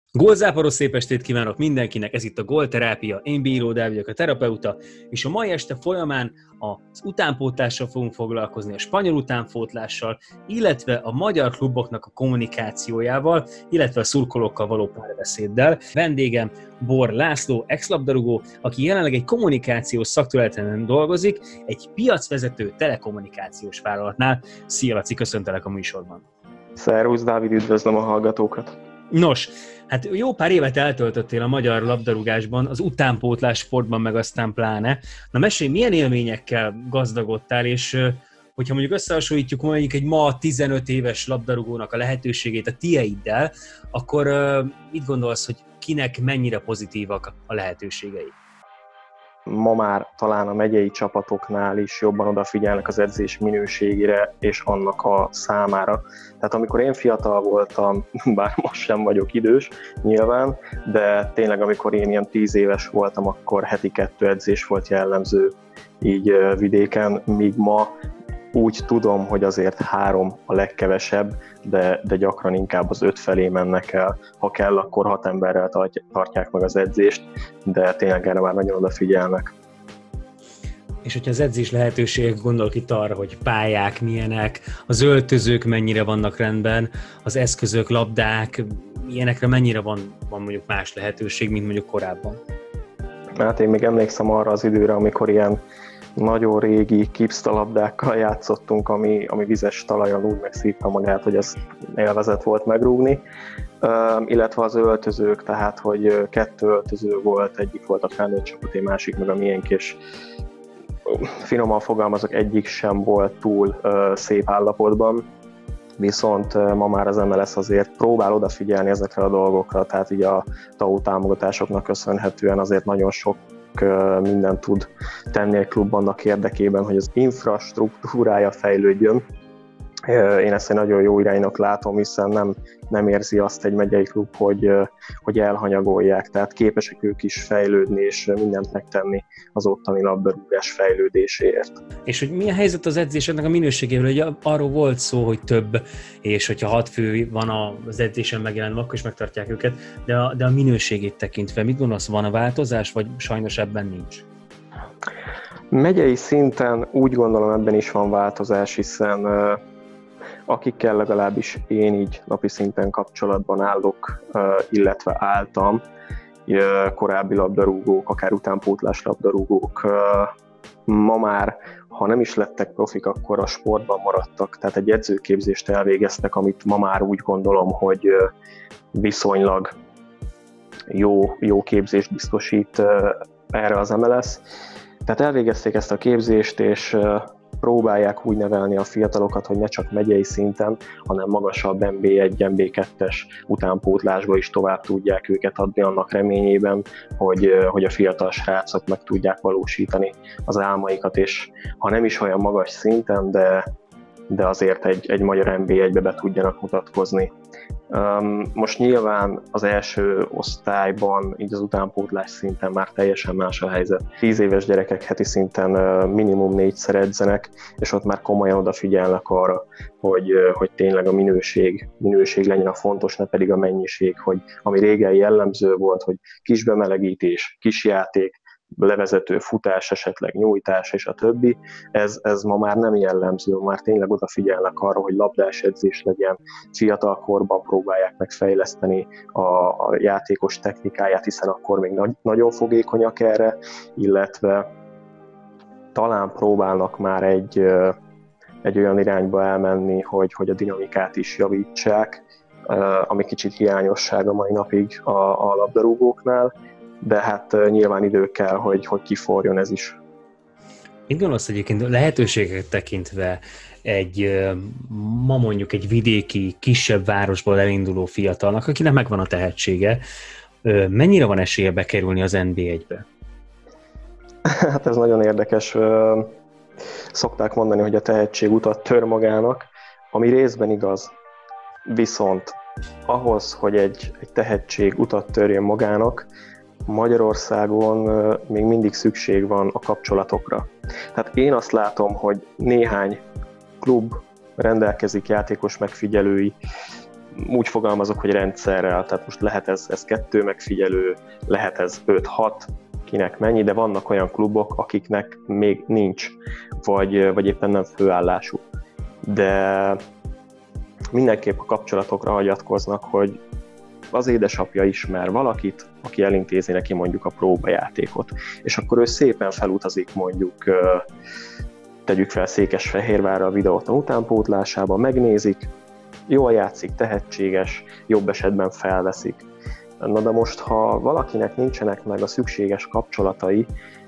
Gólzáporos szép estét kívánok mindenkinek, ez itt a Gólterápia, én Bíró Dávid vagyok, a terapeuta, és a mai este folyamán az utánpótlással fogunk foglalkozni, a spanyol utánpótlással, illetve a magyar kluboknak a kommunikációjával, illetve a szurkolókkal való párbeszéddel. Vendégem Bor László, ex-labdarúgó, aki jelenleg egy kommunikációs szakterületen dolgozik, egy piacvezető telekommunikációs vállalatnál. Szia Laci, köszöntelek a műsorban. Szervusz Dávid, üdvözlöm a hallgatókat! Nos, hát jó pár évet eltöltöttél a magyar labdarúgásban, az utánpótlás sportban meg aztán pláne. Na mesélj, milyen élményekkel gazdagodtál, és hogyha mondjuk összehasonlítjuk mondjuk egy ma 15 éves labdarúgónak a lehetőségét a tieiddel, akkor mit gondolsz, hogy kinek mennyire pozitívak a lehetőségei? Ma már talán a megyei csapatoknál is jobban odafigyelnek az edzés minőségére és annak a számára. Tehát amikor én fiatal voltam, bár most sem vagyok idős nyilván, de tényleg amikor én ilyen 10 éves voltam, akkor heti 2 edzés volt jellemző így vidéken, míg ma úgy tudom, hogy azért 3 a legkevesebb, de gyakran inkább az 5 felé mennek el. Ha kell, akkor 6 emberrel tartják meg az edzést, de tényleg erre már nagyon odafigyelnek. És hogyha az edzés lehetőségek, gondolok itt arra, hogy pályák milyenek, az öltözők mennyire vannak rendben, az eszközök, labdák, ilyenekre mennyire van mondjuk más lehetőség, mint mondjuk korábban? Hát én még emlékszem arra az időre, amikor ilyen nagyon régi kipsztalabdákkal játszottunk, ami vizes talajon úgy megszívta magát, hogy ez élvezet volt megrúgni. Illetve az öltözők, tehát hogy 2 öltöző volt, egyik volt a felnőtt csapaté, másik meg a miénk, és finoman fogalmazok, egyik sem volt túl szép állapotban. Viszont ma már az MLS azért próbál odafigyelni ezekre a dolgokra, tehát így a TAO támogatásoknak köszönhetően azért nagyon sok mindent tud tenni egy klub annak érdekében, hogy az infrastruktúrája fejlődjön. Én ezt egy nagyon jó iránynak látom, hiszen nem érzi azt egy megyei klub, hogy elhanyagolják, tehát képesek ők is fejlődni és mindent megtenni az ottani labdarúgás fejlődéséért. És hogy milyen helyzet az edzéseknek a minőségével? Ugye arról volt szó, hogy több, és hogyha 6 fő van az edzésen megjelenve, akkor is megtartják őket, de a minőségét tekintve mit gondolsz, van a változás, vagy sajnos ebben nincs? Megyei szinten úgy gondolom, ebben is van változás, hiszen akikkel legalábbis én így napi szinten kapcsolatban állok, illetve álltam, korábbi labdarúgók, akár utánpótlás labdarúgók, ma már, ha nem is lettek profik, akkor a sportban maradtak, tehát egy edzőképzést elvégeztek, amit ma már úgy gondolom, hogy viszonylag jó képzést biztosít erre az MLS. Tehát elvégezték ezt a képzést, és próbálják úgy nevelni a fiatalokat, hogy ne csak megyei szinten, hanem magasabb NB1, NB2-es utánpótlásba is tovább tudják őket adni annak reményében, hogy a fiatal srácok meg tudják valósítani az álmaikat, és ha nem is olyan magas szinten, de azért egy magyar NB1-be be tudjanak mutatkozni. Most nyilván az első osztályban, így az utánpótlás szinten már teljesen más a helyzet. 10 éves gyerekek heti szinten minimum 4-szer edzenek, és ott már komolyan odafigyelnek arra, hogy tényleg a minőség legyen a fontos, ne pedig a mennyiség, hogy ami régen jellemző volt, hogy kis bemelegítés, kis játék, levezető futás, esetleg nyújtás és a többi, ez ma már nem jellemző, már tényleg odafigyelnek arra, hogy labdás edzés legyen, fiatal korban próbálják megfejleszteni a játékos technikáját, hiszen akkor még nagyon fogékonyak erre, illetve talán próbálnak már egy olyan irányba elmenni, hogy a dinamikát is javítsák, ami kicsit hiányosság a mai napig a labdarúgóknál, de hát nyilván idő kell, hogy kiforjon ez is. Mit gondolsz egyébként lehetőségeket tekintve ma mondjuk egy vidéki, kisebb városból elinduló fiatalnak, akinek megvan a tehetsége, mennyire van esélye bekerülni az NB1-be? Hát ez nagyon érdekes. Szokták mondani, hogy a tehetség utat tör magának, ami részben igaz. Viszont ahhoz, hogy egy tehetség utat törjön magának, Magyarországon még mindig szükség van a kapcsolatokra. Tehát én azt látom, hogy néhány klub rendelkezik játékos megfigyelői úgy fogalmazok, hogy rendszerrel, tehát most lehet ez 2 megfigyelő, lehet ez 5-6, kinek mennyi, de vannak olyan klubok, akiknek még nincs, vagy éppen nem főállású. De mindenképp a kapcsolatokra hagyatkoznak, hogy az édesapja ismer valakit, aki elintézi neki mondjuk a próbajátékot, és akkor ő szépen felutazik mondjuk, tegyük fel Székesfehérvárra a videóton utánpótlásában, megnézik, jól játszik, tehetséges, jobb esetben felveszik. Na de most, ha valakinek nincsenek meg a szükséges kapcsolatai,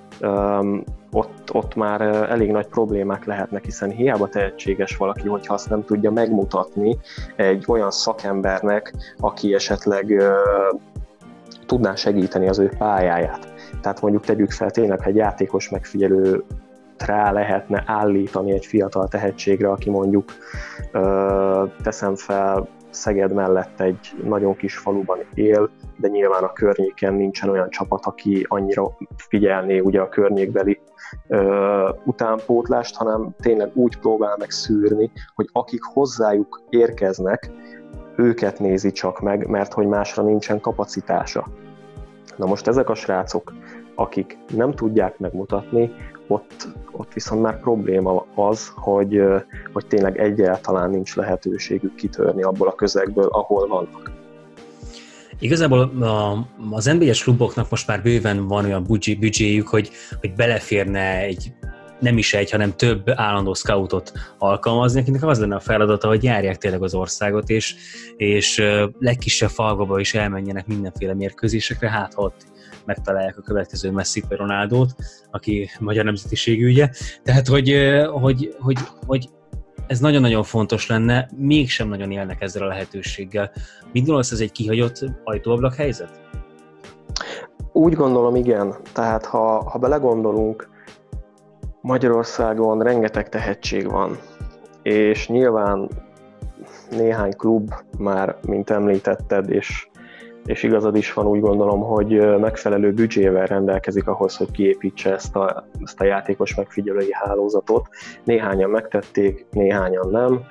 ott már elég nagy problémák lehetnek, hiszen hiába tehetséges valaki, hogyha azt nem tudja megmutatni egy olyan szakembernek, aki esetleg tudná segíteni az ő pályáját. Tehát mondjuk tegyük fel tényleg, ha egy játékos megfigyelő rá lehetne állítani egy fiatal tehetségre, aki mondjuk teszem fel Szeged mellett egy nagyon kis faluban él, de nyilván a környéken nincsen olyan csapat, aki annyira figyelné ugye a környékbeli utánpótlást, hanem tényleg úgy próbál meg szűrni, hogy akik hozzájuk érkeznek, őket nézi csak meg, mert hogy másra nincsen kapacitása. Na most ezek a srácok, akik nem tudják megmutatni, ott viszont már probléma az, hogy tényleg egyáltalán nincs lehetőségük kitörni abból a közegből, ahol vannak. Igazából az NB1-es kluboknak most már bőven van olyan büdzséjük, hogy beleférne nem is egy, hanem több állandó scoutot alkalmazni, akinek az lenne a feladata, hogy járják tényleg az országot, és legkisebb falvaba is elmenjenek mindenféle mérkőzésekre, hát ha ott megtalálják a következő Messi vagy Ronaldót, aki magyar nemzetiségű, ugye. Tehát, hogy ez nagyon-nagyon fontos lenne, mégsem nagyon élnek ezzel a lehetőséggel. Mit gondolsz, ez egy kihagyott ajtóablak helyzet? Úgy gondolom, igen. Tehát, ha belegondolunk, Magyarországon rengeteg tehetség van, és nyilván néhány klub már, mint említetted, és igazad is van, úgy gondolom, hogy megfelelő büdzsével rendelkezik ahhoz, hogy kiépítse ezt a játékos megfigyelői hálózatot. Néhányan megtették, néhányan nem.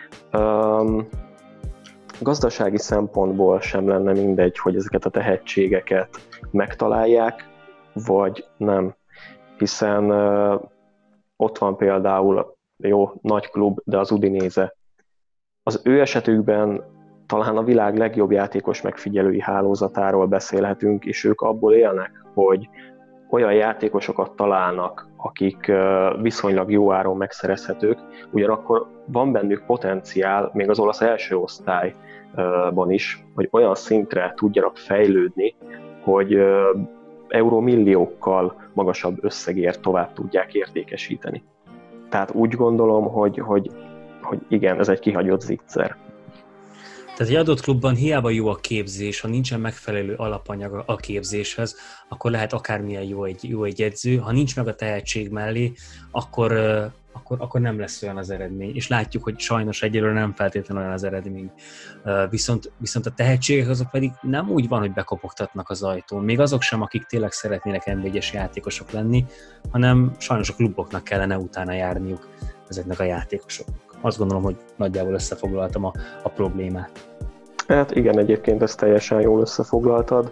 Gazdasági szempontból sem lenne mindegy, hogy ezeket a tehetségeket megtalálják, vagy nem. Hiszen ott van például jó nagy klub, de az Udinese. Az ő esetükben talán a világ legjobb játékos megfigyelői hálózatáról beszélhetünk, és ők abból élnek, hogy olyan játékosokat találnak, akik viszonylag jó áron megszerezhetők, ugyanakkor van bennük potenciál, még az olasz első osztályban is, hogy olyan szintre tudjanak fejlődni, hogy eurómilliókkal magasabb összegért tovább tudják értékesíteni. Tehát úgy gondolom, hogy igen, ez egy kihagyott zicser. Tehát egy adott klubban hiába jó a képzés, ha nincsen megfelelő alapanyag a képzéshez, akkor lehet akármilyen jó egy edző. Ha nincs meg a tehetség mellé, akkor nem lesz olyan az eredmény. És látjuk, hogy sajnos egyelőre nem feltétlenül olyan az eredmény. Viszont a tehetségek azok pedig nem úgy van, hogy bekopogtatnak az ajtón. Még azok sem, akik tényleg szeretnének NB1-es játékosok lenni, hanem sajnos a kluboknak kellene utána járniuk ezeknek a játékosoknak. Azt gondolom, hogy nagyjából összefoglaltam a problémát. Hát igen, egyébként ezt teljesen jól összefoglaltad.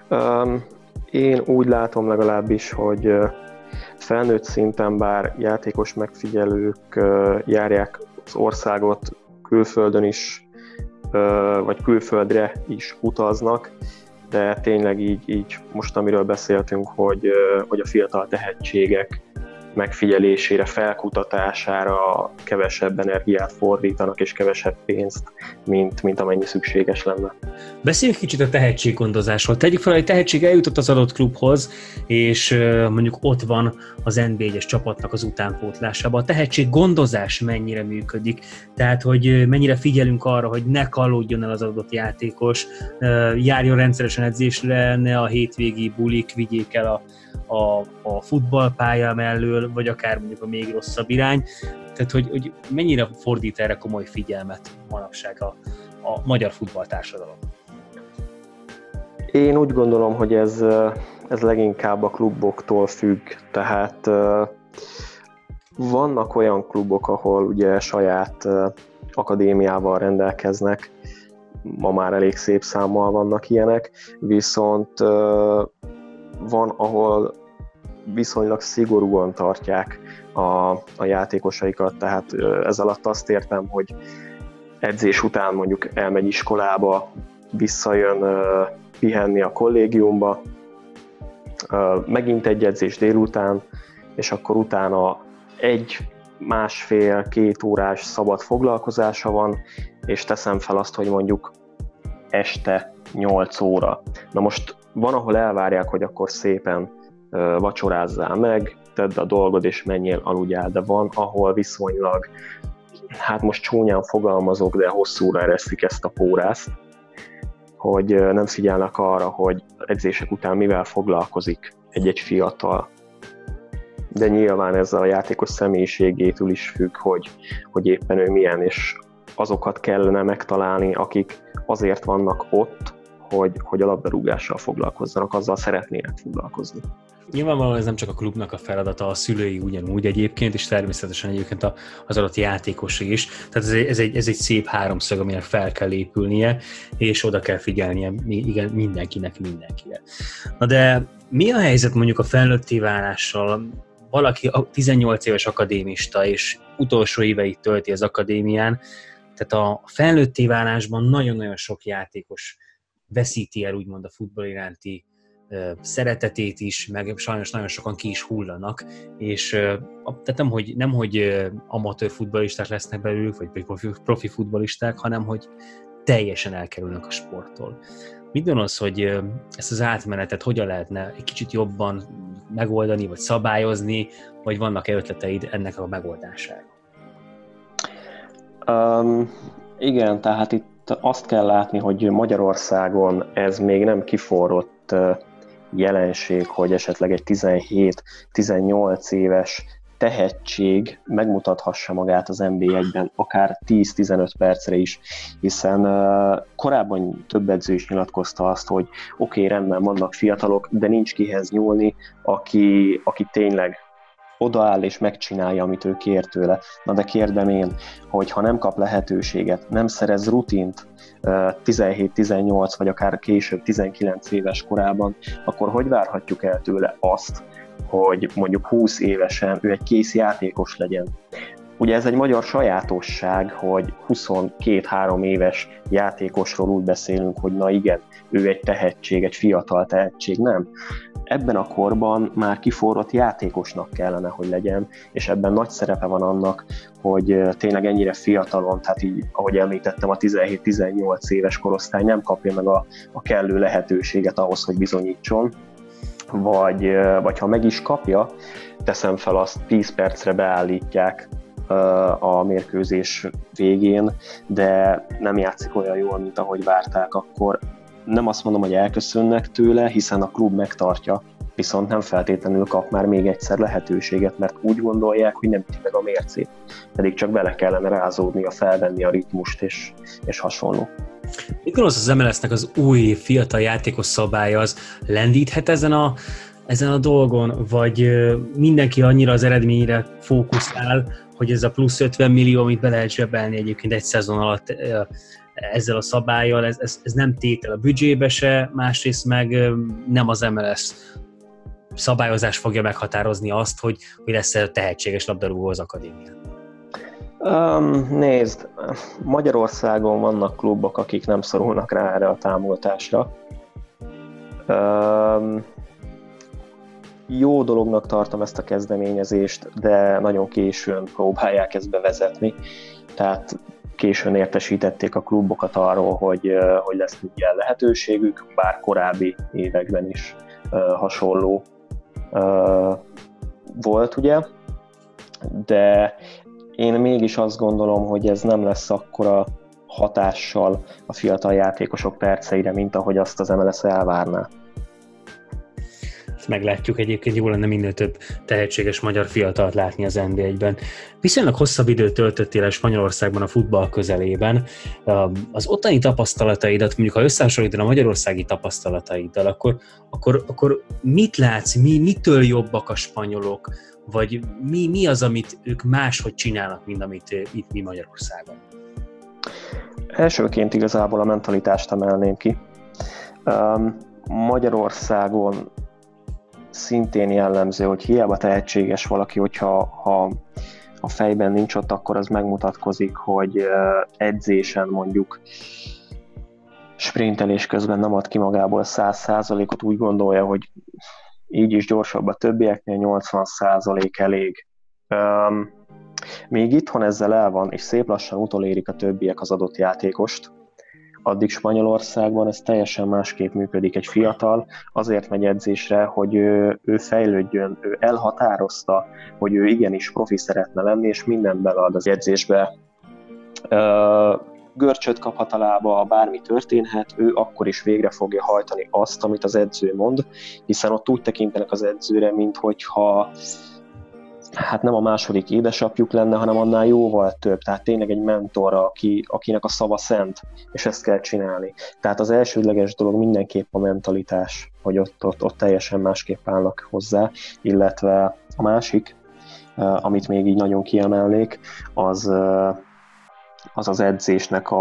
Én úgy látom legalábbis, hogy felnőtt szinten bár játékos megfigyelők járják az országot, külföldön is, vagy külföldre is utaznak, de tényleg így most amiről beszéltünk, hogy a fiatal tehetségek megfigyelésére, felkutatására kevesebb energiát fordítanak, és kevesebb pénzt, mint amennyi szükséges lenne. Beszéljünk kicsit a tehetséggondozásról. Tegyük fel, hogy tehetség eljutott az adott klubhoz, és mondjuk ott van az NB1-es csapatnak az utánpótlásában. A tehetséggondozás mennyire működik? Tehát, hogy mennyire figyelünk arra, hogy ne kallódjon el az adott játékos, járjon rendszeresen edzésre, ne a hétvégi bulik vigyék el a futballpálya mellől, vagy akár mondjuk a még rosszabb irány. Tehát, hogy mennyire fordít erre komoly figyelmet manapság a magyar futballtársadalom? Én úgy gondolom, hogy ez leginkább a kluboktól függ. Tehát vannak olyan klubok, ahol ugye saját akadémiával rendelkeznek, ma már elég szép számmal vannak ilyenek, viszont van, ahol viszonylag szigorúan tartják a játékosaikat, tehát ez alatt azt értem, hogy edzés után mondjuk elmegy iskolába, visszajön pihenni a kollégiumba, megint egy edzés délután, és akkor utána 1,5-2 órás szabad foglalkozása van, és teszem fel azt, hogy mondjuk este 8 óra. Na most van, ahol elvárják, hogy akkor szépen vacsorázzál meg, tedd a dolgod és menjél aludjál, de van, ahol viszonylag, hát most csúnyán fogalmazok, de hosszúra eresztik ezt a pórászt, hogy nem figyelnek arra, hogy edzések után mivel foglalkozik egy fiatal. De nyilván ez a játékos személyiségétől is függ, hogy éppen ő milyen, és azokat kellene megtalálni, akik azért vannak ott, hogy a labdarúgással foglalkozzanak, azzal szeretnének foglalkozni. Nyilvánvalóan ez nem csak a klubnak a feladata, a szülői ugyanúgy egyébként, és természetesen egyébként az adott játékos is. Tehát ez egy szép háromszög, aminek fel kell épülnie, és oda kell figyelnie mindenkinek mindenkire. Na de mi a helyzet mondjuk a felnőtté válással? Valaki 18 éves akadémista, és utolsó éveit tölti az akadémián, tehát a felnőtté válásban nagyon-nagyon sok játékos veszíti el úgymond a futball iránti szeretetét is, meg sajnos nagyon sokan ki is hullanak, és tehát nem hogy amatőr futballisták lesznek belőlük, vagy profi futballisták, hanem hogy teljesen elkerülnek a sporttól. Mit gondolsz, hogy ezt az átmenetet hogyan lehetne egy kicsit jobban megoldani, vagy szabályozni, vagy vannak-e ötleteid ennek a megoldására? Igen, tehát itt azt kell látni, hogy Magyarországon ez még nem kiforrott jelenség, hogy esetleg egy 17-18 éves tehetség megmutathassa magát az NB1-ben, akár 10-15 percre is, hiszen korábban több edző is nyilatkozta azt, hogy oké, rendben, vannak fiatalok, de nincs kihez nyúlni, aki tényleg odaáll és megcsinálja, amit ő kér tőle. Na de kérdem én, hogy ha nem kap lehetőséget, nem szerez rutint 17-18 vagy akár később 19 éves korában, akkor hogy várhatjuk el tőle azt, hogy mondjuk 20 évesen ő egy kész játékos legyen? Ugye ez egy magyar sajátosság, hogy 22-3 éves játékosról úgy beszélünk, hogy na igen, ő egy tehetség, egy fiatal tehetség, nem. Ebben a korban már kiforrott játékosnak kellene, hogy legyen, és ebben nagy szerepe van annak, hogy tényleg ennyire fiatalon, tehát így, ahogy említettem, a 17-18 éves korosztály nem kapja meg a kellő lehetőséget ahhoz, hogy bizonyítson, vagy ha meg is kapja, teszem fel azt, 10 percre beállítják a mérkőzés végén, de nem játszik olyan jól, mint ahogy várták, akkor nem azt mondom, hogy elköszönnek tőle, hiszen a klub megtartja, viszont nem feltétlenül kap már még egyszer lehetőséget, mert úgy gondolják, hogy nem üti meg a mércét, pedig csak bele kellene rázódnia, felvenni a ritmust és hasonló. Mit gondolsz, az MLS-nek az új fiatal játékos szabálya az lendíthet ezen a dolgon, vagy mindenki annyira az eredményre fókuszál, hogy ez a plusz 50 millió, amit be lehet zsebelni egyébként egy szezon alatt ezzel a szabállyal, ez nem tétel a büdzsébe se, másrészt meg nem az MLS szabályozás fogja meghatározni azt, hogy lesz-e tehetséges labdarúgó az akadémián. Nézd, Magyarországon vannak klubok, akik nem szorulnak rá erre a támogatásra. Jó dolognak tartom ezt a kezdeményezést, de nagyon későn próbálják ezt bevezetni. Tehát későn értesítették a klubokat arról, hogy lesz ilyen lehetőségük, bár korábbi években is hasonló volt, ugye. De én mégis azt gondolom, hogy ez nem lesz akkora hatással a fiatal játékosok perceire, mint ahogy azt az MLS elvárná. Meglátjuk, egyébként jó lenne minél több tehetséges magyar fiatalt látni az NB1-ben. Viszonylag hosszabb időt töltöttél el Spanyolországban a futball közelében. Az ottani tapasztalataidat, mondjuk ha összehasonlítod a magyarországi tapasztalataiddal, akkor mit látsz, mitől jobbak a spanyolok, vagy mi az, amit ők máshogy csinálnak, mint amit itt mi Magyarországon? Elsőként igazából a mentalitást emelném ki. Magyarországon szintén jellemző, hogy hiába tehetséges valaki, hogyha a fejben nincs ott, akkor az megmutatkozik, hogy edzésen mondjuk sprintelés közben nem ad ki magából 100%-ot, úgy gondolja, hogy így is gyorsabb a többieknél, 80% elég. Még itthon ezzel el van, és szép lassan utolérik a többiek az adott játékost. Addig Spanyolországban ez teljesen másképp működik. Egy fiatal azért megy edzésre, hogy ő fejlődjön, ő elhatározta, hogy ő igenis profi szeretne lenni, és minden belead az edzésbe. Görcsöt kaphat a lába, bármi történhet, ő akkor is végre fogja hajtani azt, amit az edző mond, hiszen ott úgy tekintenek az edzőre, minthogyha hát nem a második édesapjuk lenne, hanem annál jóval több. Tehát tényleg egy mentor, akinek a szava szent, és ezt kell csinálni. Tehát az elsődleges dolog mindenképp a mentalitás, hogy ott teljesen másképp állnak hozzá, illetve a másik, amit még így nagyon kiemelnék, az edzésnek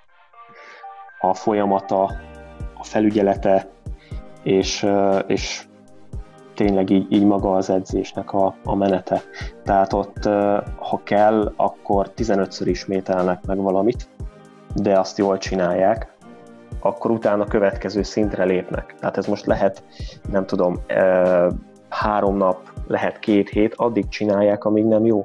a folyamata, a felügyelete, és tényleg így maga az edzésnek a menete. Tehát ott, ha kell, akkor 15-ször ismételnek meg valamit, de azt jól csinálják, akkor utána a következő szintre lépnek. Tehát ez most lehet, nem tudom, 3 nap, lehet 2 hét, addig csinálják, amíg nem jó.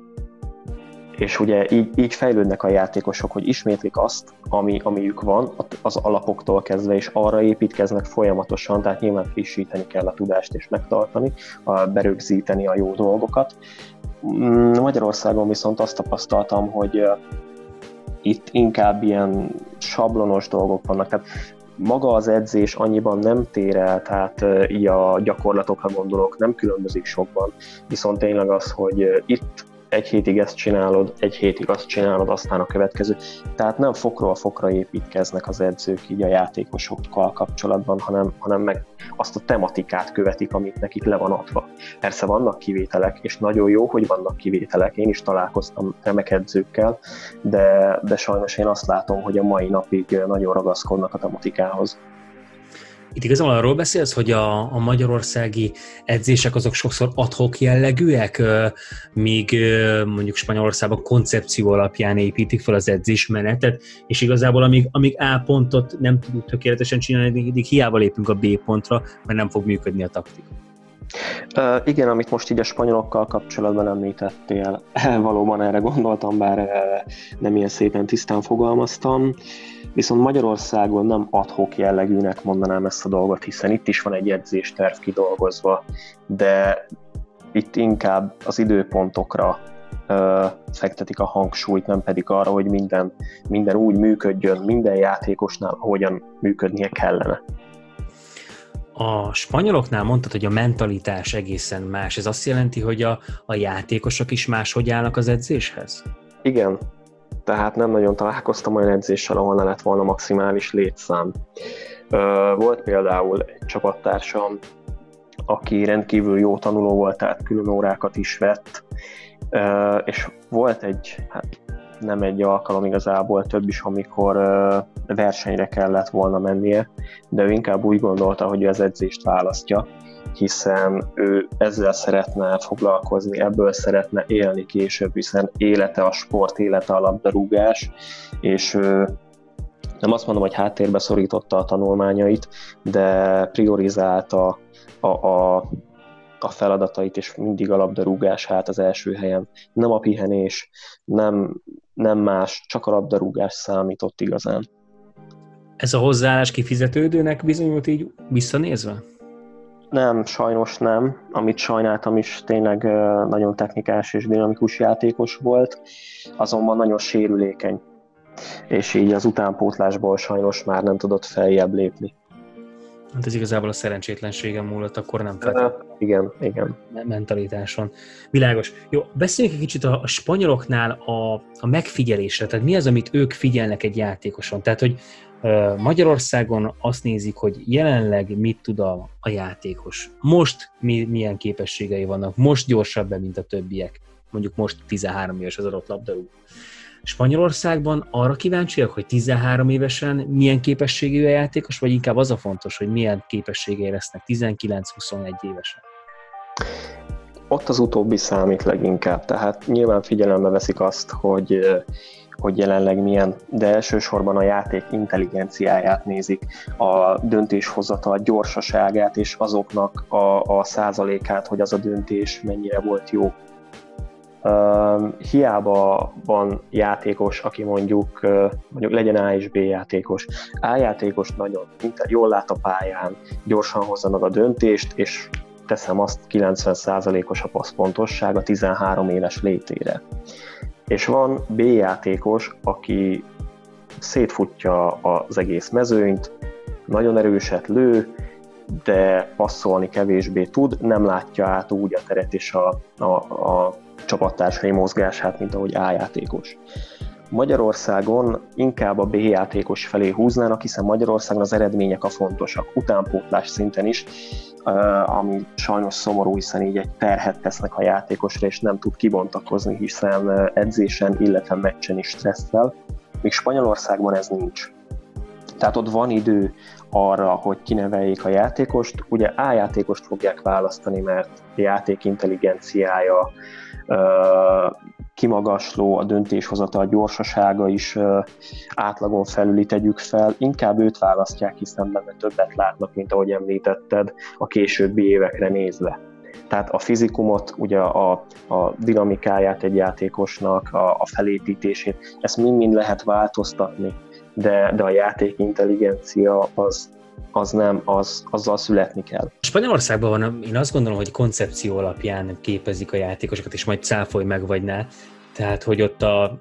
És ugye így fejlődnek a játékosok, hogy ismétlik azt, amiük van az alapoktól kezdve, és arra építkeznek folyamatosan, tehát nyilván frissíteni kell a tudást és megtartani, berögzíteni a jó dolgokat. Magyarországon viszont azt tapasztaltam, hogy itt inkább ilyen sablonos dolgok vannak, tehát maga az edzés annyiban nem tér el, tehát így a gyakorlatokra gondolok, nem különbözik sokban, viszont tényleg az, hogy itt egy hétig ezt csinálod, egy hétig azt csinálod, aztán a következő. Tehát nem fokról fokra építkeznek az edzők így a játékosokkal kapcsolatban, hanem meg azt a tematikát követik, amit nekik le van adva. Persze vannak kivételek, és nagyon jó, hogy vannak kivételek. Én is találkoztam remek edzőkkel, de sajnos én azt látom, hogy a mai napig nagyon ragaszkodnak a tematikához. Itt igazából arról beszélsz, hogy a magyarországi edzések azok sokszor ad-hoc jellegűek, míg mondjuk Spanyolországban koncepció alapján építik fel az edzésmenetet, és igazából amíg A pontot nem tudjuk tökéletesen csinálni, addig hiába lépünk a B pontra, mert nem fog működni a taktika. Igen, amit most így a spanyolokkal kapcsolatban említettél, valóban erre gondoltam, bár nem ilyen szépen tisztán fogalmaztam, viszont Magyarországon nem ad-hoc jellegűnek mondanám ezt a dolgot, hiszen itt is van egy edzésterv kidolgozva, de itt inkább az időpontokra fektetik a hangsúlyt, nem pedig arra, hogy minden úgy működjön, minden játékosnál, ahogyan működnie kellene. A spanyoloknál mondtad, hogy a mentalitás egészen más. Ez azt jelenti, hogy a játékosok is máshogy állnak az edzéshez? Igen, tehát nem nagyon találkoztam olyan edzéssel, ahol ne lett volna maximális létszám. Volt például egy csapattársam, aki rendkívül jó tanuló volt, tehát külön órákat is vett, és volt nem egy alkalom igazából, több is, amikor versenyre kellett volna mennie, de ő inkább úgy gondolta, hogy ő az edzést választja, hiszen ő ezzel szeretne foglalkozni, ebből szeretne élni később, hiszen élete a sport, élete a labdarúgás, és nem azt mondom, hogy háttérbe szorította a tanulmányait, de priorizálta a feladatait, és mindig a labdarúgás állt az első helyen. Nem a pihenés, nem más, csak a labdarúgás számított igazán. Ez a hozzáállás kifizetődőnek bizonyult így visszanézve? Nem, sajnos nem. Amit sajnáltam is, tényleg nagyon technikás és dinamikus játékos volt, azonban nagyon sérülékeny. És így az utánpótlásból sajnos már nem tudott feljebb lépni. Hát ez igazából a szerencsétlenségem múlott, akkor nem Igen. mentalitáson. Világos. Jó, beszéljünk egy kicsit a spanyoloknál a megfigyelésre, tehát mi az, amit ők figyelnek egy játékoson? Tehát, hogy Magyarországon azt nézik, hogy jelenleg mit tud a játékos. Most milyen képességei vannak, most gyorsabb, mint a többiek. Mondjuk most 13 éves az adott labdarúgó. Spanyolországban arra kíváncsiak, hogy 13 évesen milyen képességű a játékos, vagy inkább az a fontos, hogy milyen képességei lesznek 19-21 évesen? Ott az utóbbi számít leginkább, tehát nyilván figyelembe veszik azt, hogy jelenleg milyen, de elsősorban a játék intelligenciáját nézik, a döntéshozatal gyorsaságát és azoknak a százalékát, hogy az a döntés mennyire volt jó. Hiába van játékos, aki mondjuk legyen A és B játékos. A játékos nagyon jól lát a pályán, gyorsan hozza meg a döntést, és teszem azt 90%-os a passzpontosság a 13 éves létére. És van B játékos, aki szétfutja az egész mezőnyt, nagyon erőset lő, de passzolni kevésbé tud, nem látja át úgy a teret és a csapattársai mozgását, mint ahogy A játékos. Magyarországon inkább a B játékos felé húznának, hiszen Magyarországon az eredmények a fontosak, utánpótlás szinten is, ami sajnos szomorú, hiszen így egy terhet tesznek a játékosra, és nem tud kibontakozni, hiszen edzésen, illetve meccsen is stresszel, míg Spanyolországban ez nincs. Tehát ott van idő arra, hogy kineveljék a játékost. Ugye A játékost fogják választani, mert a játék intelligenciája kimagasló, a döntéshozatal gyorsasága is átlagon felüli, tegyük fel. Inkább őt választják, hiszen benne többet látnak, mint ahogy említetted, a későbbi évekre nézve. Tehát a fizikumot, ugye a dinamikáját egy játékosnak, a felépítését, ezt mind-mind lehet változtatni, de a játék intelligencia az nem, azzal születni kell. Spanyolországban van, én azt gondolom, hogy koncepció alapján képezik a játékosokat, és majd cáfolj meg vagy ne. Tehát, hogy ott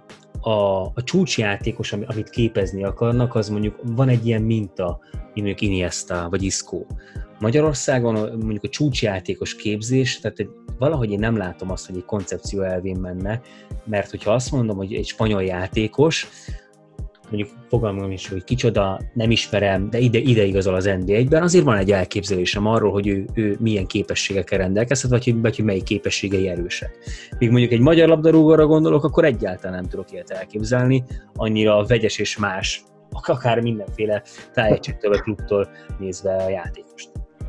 a csúcsjátékos, amit képezni akarnak, az mondjuk van egy ilyen minta, mint mondjuk Iniesta vagy Isco. Magyarországon mondjuk a csúcsjátékos képzés, tehát valahogy én nem látom azt, hogy egy koncepció elvén menne, mert hogyha azt mondom, hogy egy spanyol játékos, mondjuk fogalmam is, hogy kicsoda, nem ismerem, de ide igazol az NB1-ben, azért van egy elképzelésem arról, hogy ő milyen képességekkel rendelkezhet, vagy hogy melyik képességei erősek. Míg mondjuk egy magyar labdarúgóra gondolok, akkor egyáltalán nem tudok ilyet elképzelni, annyira vegyes és más, akár mindenféle tájegységtől vagy klubtól nézve a játékost.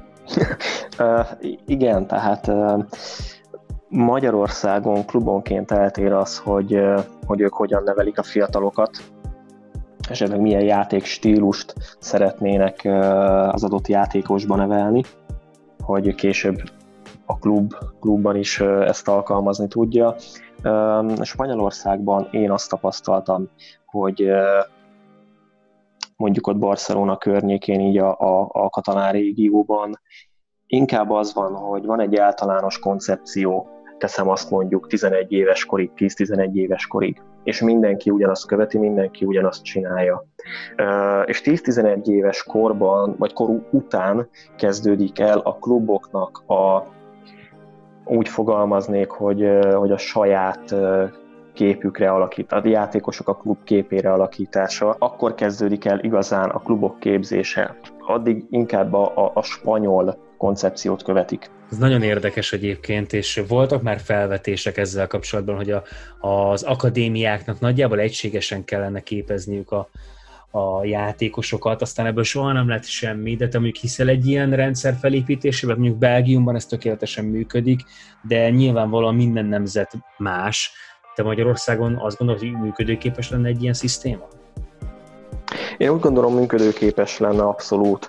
Igen, tehát Magyarországon klubonként eltér az, hogy ők hogyan nevelik a fiatalokat, esetleg milyen játékstílust szeretnének az adott játékosba nevelni, hogy később a klubban is ezt alkalmazni tudja. Spanyolországban én azt tapasztaltam, hogy mondjuk ott Barcelona környékén, így a katalán régióban inkább az van, hogy van egy általános koncepció, teszem azt mondjuk 11 éves korig, 10-11 éves korig, és mindenki ugyanazt követi, mindenki ugyanazt csinálja. És 10-11 éves korban, vagy kor után kezdődik el a kluboknak úgy fogalmaznék, hogy a saját képükre alakít, a játékosok a klub képére alakítása, akkor kezdődik el igazán a klubok képzése. Addig inkább a spanyol koncepciót követik. Ez nagyon érdekes egyébként, és voltak már felvetések ezzel kapcsolatban, hogy az akadémiáknak nagyjából egységesen kellene képezniük a játékosokat, aztán ebből soha nem lett semmi, de te mondjuk hiszel egy ilyen rendszer felépítésében, mondjuk Belgiumban ez tökéletesen működik, de nyilvánvalóan minden nemzet más. Te Magyarországon azt gondolod, hogy működőképes lenne egy ilyen szisztéma? Én úgy gondolom, működőképes lenne abszolút.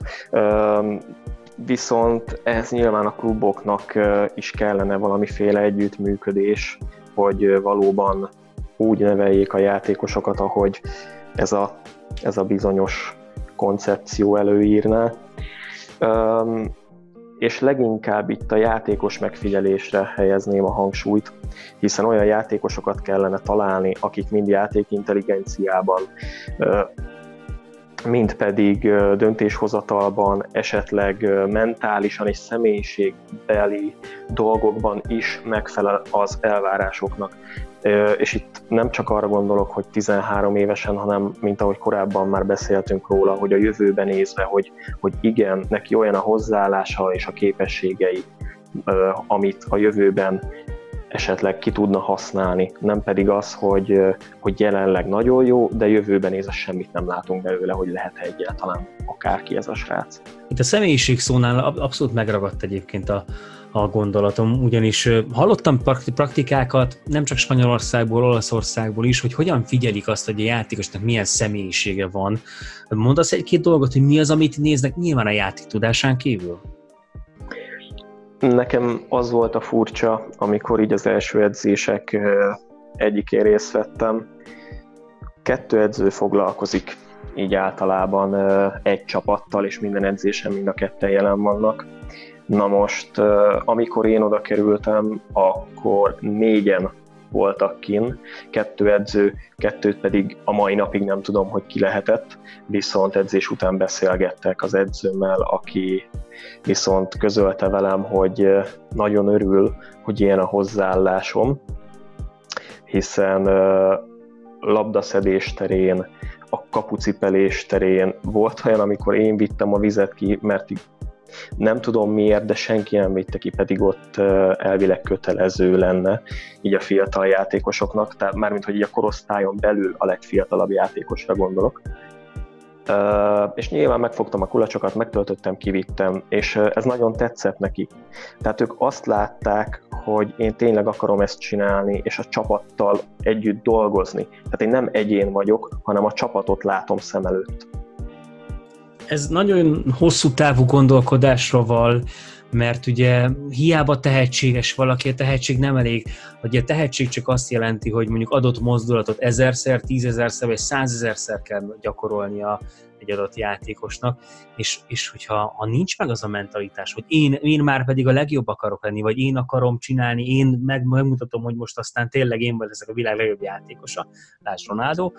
Viszont ez nyilván a kluboknak is kellene valamiféle együttműködés, hogy valóban úgy neveljék a játékosokat, ahogy ez a bizonyos koncepció előírná. És leginkább itt a játékos megfigyelésre helyezném a hangsúlyt, hiszen olyan játékosokat kellene találni, akik mind játékintelligenciában, mind pedig döntéshozatalban, esetleg mentálisan és személyiségbeli dolgokban is megfelel az elvárásoknak. És itt nem csak arra gondolok, hogy 13 évesen, hanem mint ahogy korábban már beszéltünk róla, hogy a jövőben nézve, hogy igen, neki olyan a hozzáállása és a képességei, amit a jövőben esetleg ki tudna használni, nem pedig az, hogy jelenleg nagyon jó, de jövőben nézve semmit nem látunk belőle, hogy lehet egyáltalán akárki ez a srác. Itt a személyiség szónál abszolút megragadt egyébként a gondolatom, ugyanis hallottam praktikákat, nem csak Spanyolországból, Olaszországból is, hogy hogyan figyelik azt, hogy a játékosnak milyen személyisége van. Mondasz egy-két dolgot, hogy mi az, amit néznek nyilván a játék tudásán kívül? Nekem az volt a furcsa, amikor így az első edzések egyikén részt vettem. 2 edző foglalkozik így általában egy csapattal, és minden edzésen mind a 2 jelen vannak. Na most, amikor én oda kerültem, akkor 4-en voltak kinn, 2 edző, 2 pedig a mai napig nem tudom, hogy ki lehetett, viszont edzés után beszélgettek az edzőmmel, aki viszont közölte velem, hogy nagyon örül, hogy ilyen a hozzáállásom, hiszen labdaszedés terén, a kapucipelés terén volt olyan, amikor én vittem a vizet ki, mert nem tudom miért, de senki nem vitte ki, pedig ott elvileg kötelező lenne így a fiatal játékosoknak, tehát mármint, hogy így a korosztályon belül a legfiatalabb játékosra gondolok. És nyilván megfogtam a kulacsokat, megtöltöttem, kivittem, és ez nagyon tetszett nekik. Tehát ők azt látták, hogy én tényleg akarom ezt csinálni, és a csapattal együtt dolgozni. Tehát én nem egyén vagyok, hanem a csapatot látom szem előtt. Ez nagyon hosszú távú gondolkodásra val, mert ugye hiába tehetséges valaki, a tehetség nem elég. Ugye a tehetség csak azt jelenti, hogy mondjuk adott mozdulatot 1000-szer, 10.000-szer vagy 100.000-szer kell gyakorolnia egy adott játékosnak, és hogyha nincs meg az a mentalitás, hogy én már pedig a legjobb akarok lenni, vagy én akarom csinálni, én megmutatom, hogy most aztán tényleg én vagy leszek a világ legjobb játékosa, lásd Ronaldo,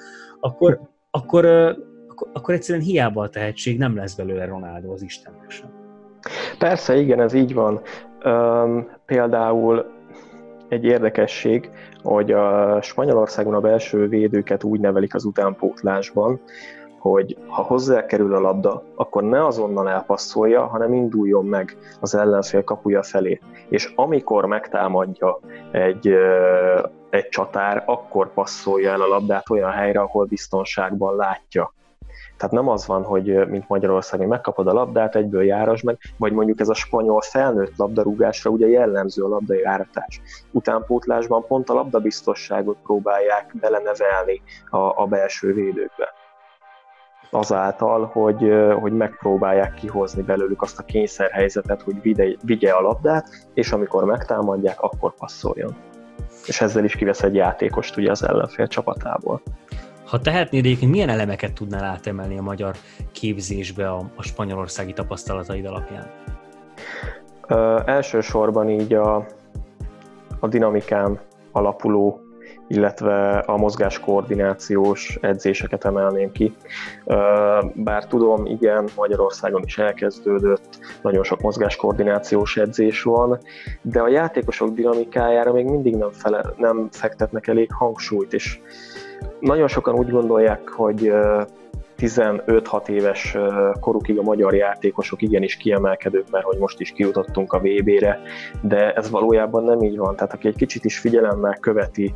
akkor egyszerűen hiába a tehetség, nem lesz belőle Ronaldo az Istennek sem. Persze, igen, ez így van. Például egy érdekesség, hogy a Spanyolországon a belső védőket úgy nevelik az utánpótlásban, hogy ha hozzákerül a labda, akkor ne azonnal elpasszolja, hanem induljon meg az ellenfél kapuja felé. És amikor megtámadja egy csatár, akkor passzolja el a labdát olyan helyre, ahol biztonságban látja. Tehát nem az van, hogy mint Magyarországon megkapod a labdát, egyből járasd meg, vagy mondjuk ez a spanyol felnőtt labdarúgásra ugye jellemző a labdajáratás. Utánpótlásban pont a labdabiztosságot próbálják belenevelni a belső védőkbe. Azáltal, hogy megpróbálják kihozni belőlük azt a kényszerhelyzetet, hogy vigye a labdát, és amikor megtámadják, akkor passzoljon. És ezzel is kivesz egy játékost ugye az ellenfél csapatából. Ha tehetnéd, egyébként milyen elemeket tudnál átemelni a magyar képzésbe a spanyolországi tapasztalataid alapján? Elsősorban így a dinamikán alapuló, illetve a mozgáskoordinációs edzéseket emelném ki. Bár tudom, igen, Magyarországon is elkezdődött, nagyon sok mozgáskoordinációs edzés van, de a játékosok dinamikájára még mindig nem fektetnek elég hangsúlyt, és nagyon sokan úgy gondolják, hogy 15-6 éves korukig a magyar játékosok igenis kiemelkedők, mert hogy most is kijutottunk a VB-re, de ez valójában nem így van. Tehát aki egy kicsit is figyelemmel követi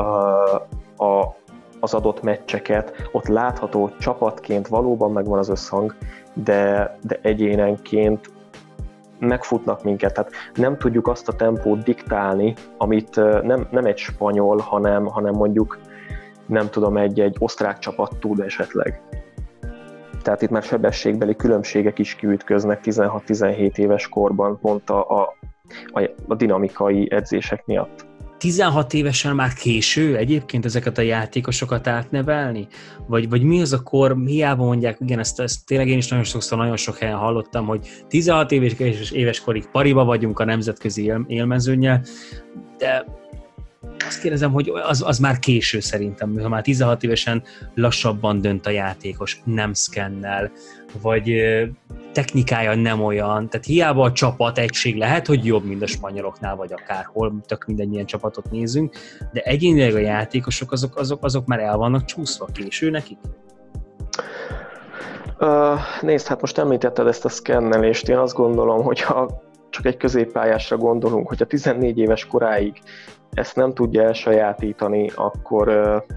az adott meccseket, ott látható csapatként valóban megvan az összhang, de egyénenként megfutnak minket, tehát nem tudjuk azt a tempót diktálni, amit nem egy spanyol, hanem mondjuk nem tudom, egy osztrák csapat tud esetleg. Tehát itt már sebességbeli különbségek is kiütköznek 16-17 éves korban pont a dinamikai edzések miatt. 16 évesen már késő egyébként ezeket a játékosokat átnevelni? Vagy mi az a kor, hiába mondják, igen, ezt tényleg én is nagyon sok helyen hallottam, hogy 16 éves korig pariba vagyunk a nemzetközi élmezőnnyel, de azt kérdezem, hogy az már késő szerintem, ha már 16 évesen lassabban dönt a játékos, nem szkennel, vagy technikája nem olyan, tehát hiába a csapat egység lehet, hogy jobb, mint a spanyoloknál, vagy akárhol, tök minden ilyen csapatot nézünk, de egyénileg a játékosok azok már el vannak csúszva, késő nekik? Nézd, hát most említetted ezt a szkennelést, én azt gondolom, hogy ha csak egy középpályásra gondolunk, hogyha 14 éves koráig ezt nem tudja elsajátítani, akkor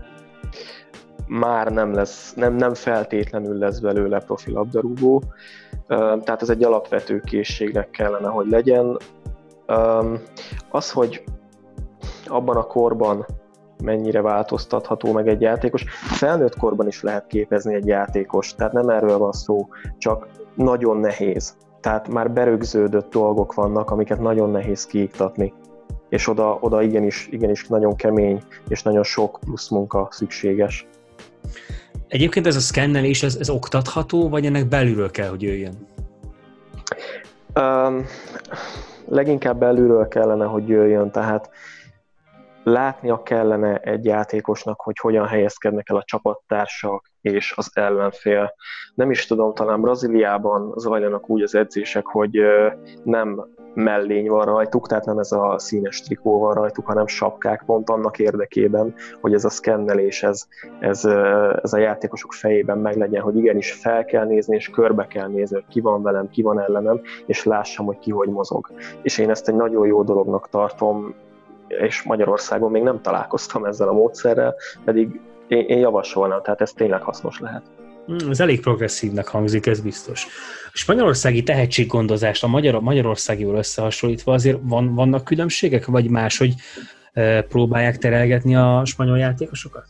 már nem feltétlenül lesz belőle profi labdarúgó. Tehát ez egy alapvető készségnek kellene, hogy legyen. Az, hogy abban a korban mennyire változtatható meg egy játékos, felnőtt korban is lehet képezni egy játékos, tehát nem erről van szó, csak nagyon nehéz. Tehát már berögződött dolgok vannak, amiket nagyon nehéz kiiktatni, és oda igenis nagyon kemény és nagyon sok plusz munka szükséges. Egyébként ez a szkennelés, ez oktatható, vagy ennek belülről kell, hogy jöjjön? Leginkább belülről kellene, hogy jöjjön, tehát látnia kellene egy játékosnak, hogy hogyan helyezkednek el a csapattársak és az ellenfél. Nem is tudom, talán Brazíliában zajlanak úgy az edzések, hogy nem mellény van rajtuk, tehát nem ez a színes trikó van rajtuk, hanem sapkák, pont annak érdekében, hogy ez a szkennelés, ez a játékosok fejében meglegyen, hogy igenis fel kell nézni, és körbe kell nézni, hogy ki van velem, ki van ellenem, és lássam, hogy ki hogy mozog. És én ezt egy nagyon jó dolognak tartom, és Magyarországon még nem találkoztam ezzel a módszerrel, pedig én javasolnám, tehát ez tényleg hasznos lehet. Ez elég progresszívnek hangzik, ez biztos. A spanyolországi tehetséggondozást a magyarországival összehasonlítva azért vannak különbségek, vagy máshogy próbálják terelgetni a spanyol játékosokat?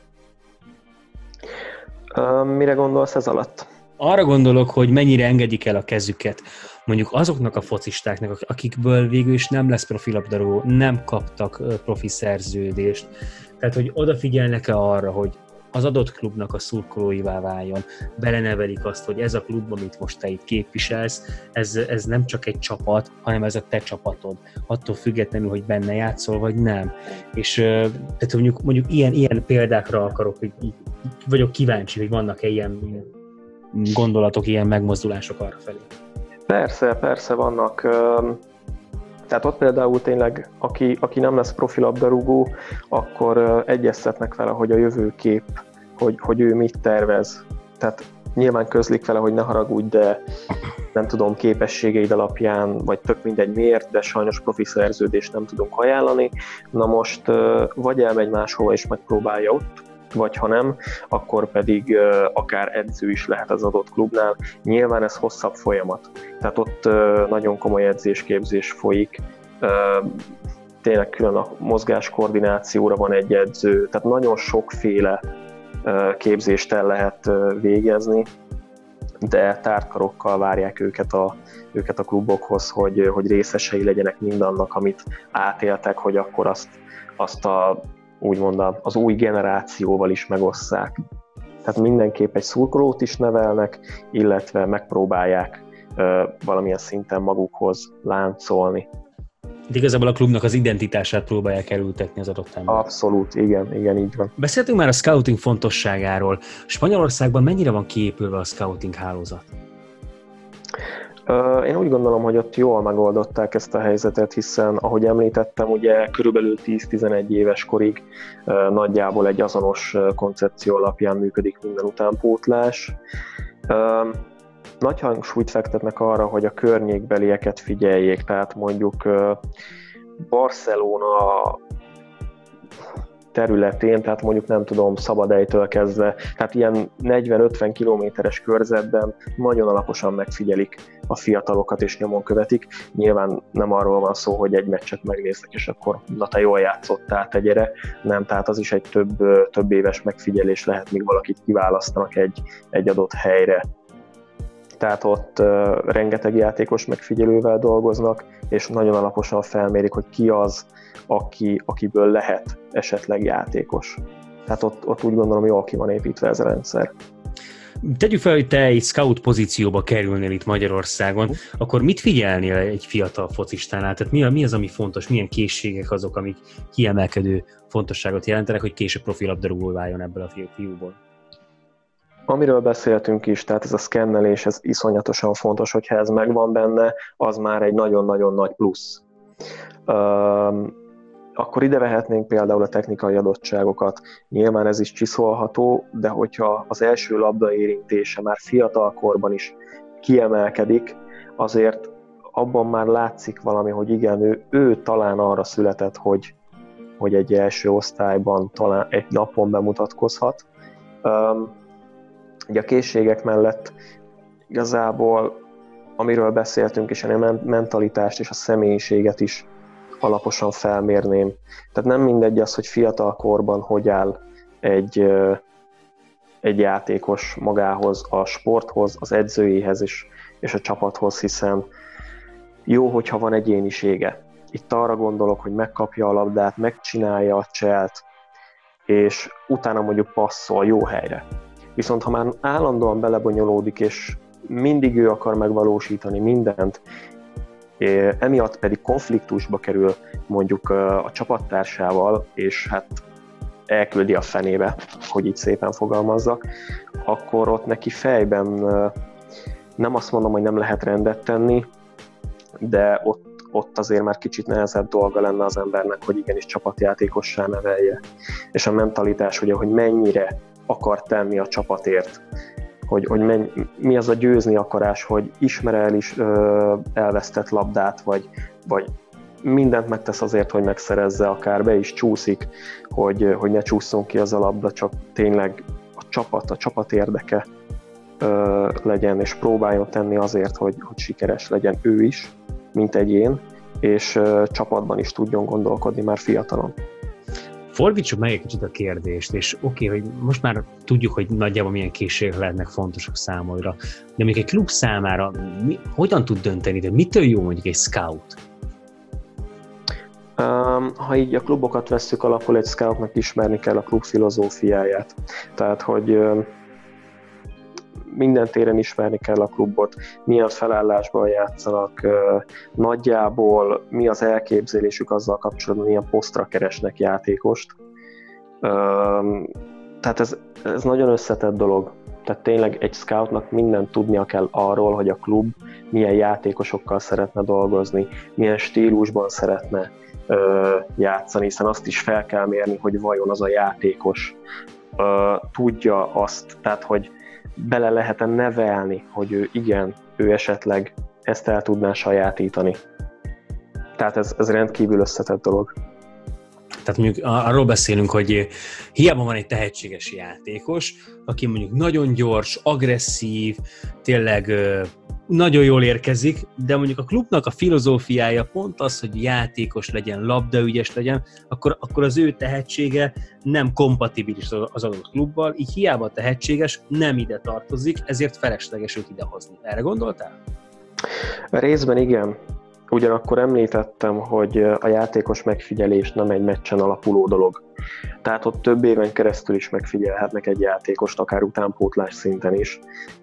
Mire gondolsz ez alatt? Arra gondolok, hogy mennyire engedik el a kezüket mondjuk azoknak a focistáknak, akikből végül is nem lesz profilabdarúgó, nem kaptak profi szerződést. Tehát, hogy odafigyelnek-e arra, hogy az adott klubnak a szurkolóivá váljon, belenevelik azt, hogy ez a klub, amit most te itt képviselsz, ez nem csak egy csapat, hanem ez a te csapatod. Attól függetlenül, hogy benne játszol, vagy nem. És tehát mondjuk ilyen példákra akarok, hogy vagyok kíváncsi, hogy vannak-e ilyen gondolatok, ilyen megmozdulások arra felé. Persze vannak. Tehát ott például tényleg, aki nem lesz profilabdarúgó, akkor egyeztetnek vele, hogy a jövőkép, hogy ő mit tervez. Tehát nyilván közlik vele, hogy ne haragudj, de nem tudom, képességeid alapján, vagy tök mindegy miért, de sajnos profi szerződést nem tudunk ajánlani. Na most vagy elmegy máshova és megpróbálja ott, vagy ha nem, akkor pedig akár edző is lehet az adott klubnál. Nyilván ez hosszabb folyamat, tehát ott nagyon komoly edzésképzés folyik, tényleg külön a mozgáskoordinációra van egy edző, tehát nagyon sokféle képzést el lehet végezni, de tártkarokkal várják őket a klubokhoz, hogy részesei legyenek mindannak, amit átéltek, hogy akkor azt úgymond az új generációval is megosszák. Tehát mindenképp egy szurkolót is nevelnek, illetve megpróbálják valamilyen szinten magukhoz láncolni. De igazából a klubnak az identitását próbálják elültetni az adott ember. Abszolút, igen, így van. Beszéltünk már a scouting fontosságáról. Spanyolországban mennyire van kiépülve a scouting hálózat? Én úgy gondolom, hogy ott jól megoldották ezt a helyzetet, hiszen, ahogy említettem, ugye körülbelül 10-11 éves korig nagyjából egy azonos koncepció alapján működik minden utánpótlás. Nagy hangsúlyt fektetnek arra, hogy a környékbelieket figyeljék, tehát mondjuk Barcelona területén, tehát mondjuk nem tudom, Szabadelytől kezdve, tehát ilyen 40-50 kilométeres körzetben nagyon alaposan megfigyelik a fiatalokat és nyomon követik. Nyilván nem arról van szó, hogy egy meccset megnéznek, és akkor na te jól játszottál, te gyere. Nem, tehát az is egy több éves megfigyelés lehet, míg valakit kiválasztanak egy adott helyre. Tehát ott rengeteg játékos megfigyelővel dolgoznak, és nagyon alaposan felmérik, hogy ki az, akiből lehet esetleg játékos. Tehát ott úgy gondolom, jól ki van építve ez a rendszer. Tegyük fel, hogy te egy scout pozícióba kerülnél itt Magyarországon, akkor mit figyelnél egy fiatal focistánál? Tehát mi az, ami fontos? Milyen készségek azok, amik kiemelkedő fontosságot jelentenek, hogy később profilabdarúgó váljon ebből a fiúból? Amiről beszéltünk is, tehát ez a szkennelés, ez iszonyatosan fontos, hogyha ez megvan benne, az már egy nagyon-nagyon nagy plusz. Akkor ide vehetnénk például a technikai adottságokat. Nyilván ez is csiszolható, de hogyha az első labda érintése már fiatal korban is kiemelkedik, azért abban már látszik valami, hogy igen, ő talán arra született, hogy egy első osztályban talán egy napon bemutatkozhat. Ugye a készségek mellett igazából, amiről beszéltünk, és a mentalitást és a személyiséget is alaposan felmérném. Tehát nem mindegy az, hogy fiatal korban hogy áll egy játékos magához, a sporthoz, az edzőjéhez és a csapathoz, hiszen jó, hogyha van egyénisége. Itt arra gondolok, hogy megkapja a labdát, megcsinálja a cselt, és utána mondjuk passzol jó helyre. Viszont ha már állandóan belebonyolódik, és mindig ő akar megvalósítani mindent, emiatt pedig konfliktusba kerül mondjuk a csapattársával, és hát elküldi a fenébe, hogy így szépen fogalmazzak, akkor ott neki fejben nem azt mondom, hogy nem lehet rendet tenni, de ott azért már kicsit nehezebb dolga lenne az embernek, hogy igenis csapatjátékossá nevelje. És a mentalitás, ugye, hogy mennyire akar tenni a csapatért, hogy mi az a győzni akarás, hogy ismer el is elvesztett labdát, vagy mindent megtesz azért, hogy megszerezze, akár be is csúszik, hogy ne csúszson ki az a labda, csak tényleg a csapat érdeke legyen, és próbáljon tenni azért, hogy sikeres legyen ő is, mint egyén, és csapatban is tudjon gondolkodni már fiatalon. Fordítsuk meg egy kicsit a kérdést, és oké, hogy most már tudjuk, hogy nagyjából milyen készségek lehetnek fontosak számodra, de még egy klub számára hogyan tud dönteni, de mitől jó mondjuk egy scout? Ha így a klubokat vesszük alapul, egy scoutnak ismerni kell a klub filozófiáját. Tehát, hogy minden téren ismerni kell a klubot, milyen felállásban játszanak, nagyjából mi az elképzelésük azzal kapcsolatban, milyen posztra keresnek játékost. Tehát ez nagyon összetett dolog. Tehát tényleg egy scoutnak mindent tudnia kell arról, hogy a klub milyen játékosokkal szeretne dolgozni, milyen stílusban szeretne játszani, hiszen azt is fel kell mérni, hogy vajon az a játékos tudja azt, tehát hogy bele lehet-e nevelni, hogy ő esetleg ezt el tudná sajátítani. Tehát ez rendkívül összetett dolog. Tehát mondjuk arról beszélünk, hogy hiába van egy tehetséges játékos, aki mondjuk nagyon gyors, agresszív, tényleg nagyon jól érkezik, de mondjuk a klubnak a filozófiája pont az, hogy játékos legyen, labdaügyes legyen, akkor az ő tehetsége nem kompatibilis az adott klubbal, így hiába tehetséges, nem ide tartozik, ezért felesleges őt idehozni. Erre gondoltál? Részben igen. Ugyanakkor említettem, hogy a játékos megfigyelés nem egy meccsen alapuló dolog. Tehát ott több éven keresztül is megfigyelhetnek egy játékost, akár utánpótlás szinten is.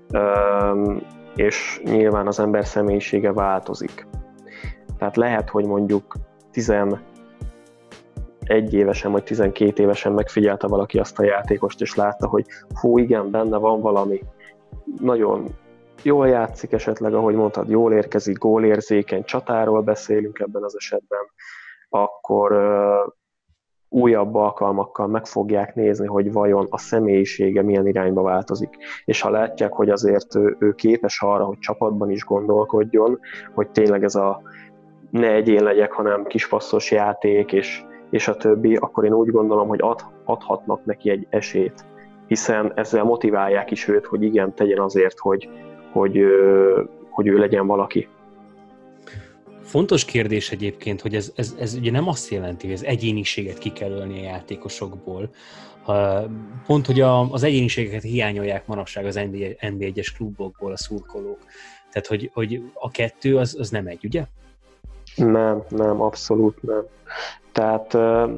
És nyilván az ember személyisége változik. Tehát lehet, hogy mondjuk 11 évesen vagy 12 évesen megfigyelte valaki azt a játékost, és látta, hogy hú, igen, benne van valami, nagyon jól játszik esetleg, ahogy mondtad, jól érkezik, gólérzékeny, csatáról beszélünk ebben az esetben, akkor újabb alkalmakkal meg fogják nézni, hogy vajon a személyisége milyen irányba változik. És ha látják, hogy azért ő képes arra, hogy csapatban is gondolkodjon, hogy tényleg ez ne egyén legyek, hanem kispasszos játék, és a többi, akkor én úgy gondolom, hogy adhatnak neki egy esélyt, hiszen ezzel motiválják is őt, hogy igen, tegyen azért, hogy ő legyen valaki. Fontos kérdés egyébként, hogy ez ugye nem azt jelenti, hogy az egyéniséget ki kell ölni a játékosokból. Pont, hogy az egyéniségeket hiányolják manapság az NB1-es klubokból a szurkolók. Tehát, hogy a kettő az nem egy, ugye? Nem, abszolút nem. Tehát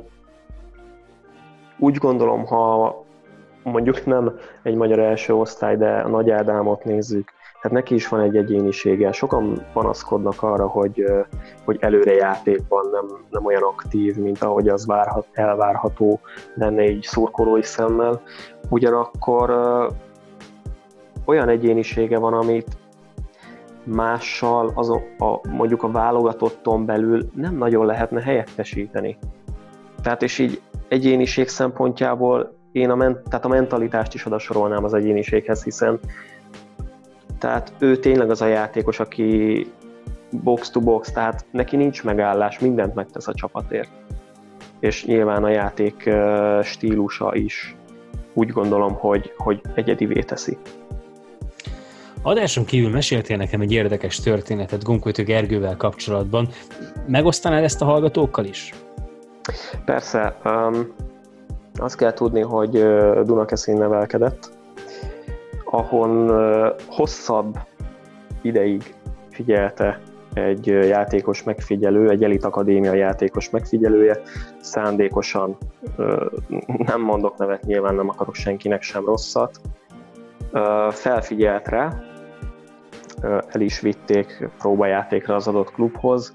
úgy gondolom, ha mondjuk nem egy magyar első osztály, de a Nagy Ádámot nézzük, tehát neki is van egy egyénisége. Sokan panaszkodnak arra, hogy előre játékban nem olyan aktív, mint ahogy az elvárható lenne így szurkolói szemmel. Ugyanakkor olyan egyénisége van, amit mással mondjuk a válogatotton belül nem nagyon lehetne helyettesíteni. Tehát és így egyéniség szempontjából én tehát a mentalitást is oda sorolnám az egyéniséghez, hiszen tehát ő tényleg az a játékos, aki box to box, tehát neki nincs megállás, mindent megtesz a csapatért. És nyilván a játék stílusa is úgy gondolom, hogy egyedivé teszi. Adáson kívül meséltél nekem egy érdekes történetet Gombkötő Gergővel kapcsolatban. Megosztanád ezt a hallgatókkal is? Persze. Azt kell tudni, hogy Dunakeszin nevelkedett, ahol hosszabb ideig figyelte egy játékos megfigyelő, egy Elit Akadémia játékos megfigyelője, szándékosan, nem mondok nevet, nyilván nem akarok senkinek sem rosszat, felfigyelt rá, el is vitték próbajátékra az adott klubhoz.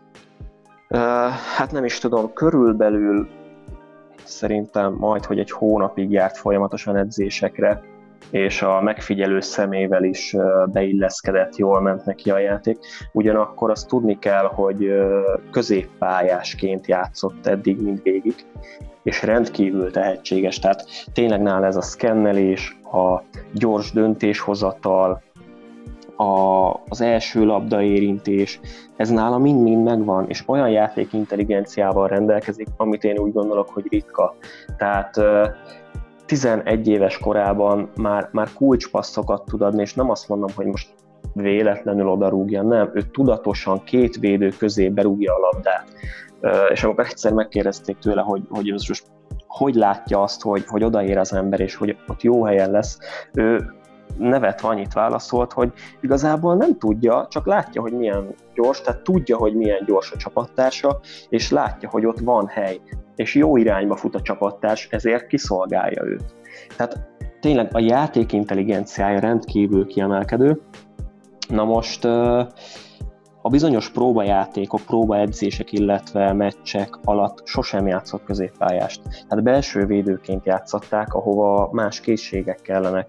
Hát nem is tudom, körülbelül szerintem majd, hogy egy hónapig járt folyamatosan edzésekre, és a megfigyelő szemével is beilleszkedett, jól ment neki a játék. Ugyanakkor azt tudni kell, hogy középpályásként játszott eddig mindvégig, és rendkívül tehetséges, tehát tényleg nála ez a szkennelés, a gyors döntéshozatal, az első labdaérintés, ez nála mind-mind megvan, és olyan játékintelligenciával rendelkezik, amit én úgy gondolok, hogy ritka. Tehát 11 éves korában már kulcspasszokat tud adni, és nem azt mondom, hogy most véletlenül odarúgja, nem, ő tudatosan két védő közé berúgja a labdát. És amikor egyszer megkérdezték tőle, hogy most hogy látja azt, hogy odaér az ember, és hogy ott jó helyen lesz, ő nevetve annyit válaszolt, hogy igazából nem tudja, csak látja, hogy milyen gyors, tehát tudja, hogy milyen gyors a csapattársa, és látja, hogy ott van hely, és jó irányba fut a csapattárs, ezért kiszolgálja őt. Tehát tényleg a játék intelligenciája rendkívül kiemelkedő. Na most a bizonyos próbajátékok, próbaedzések, illetve meccsek alatt sosem játszott középpályást. Tehát belső védőként játszották, ahova más készségek kellenek.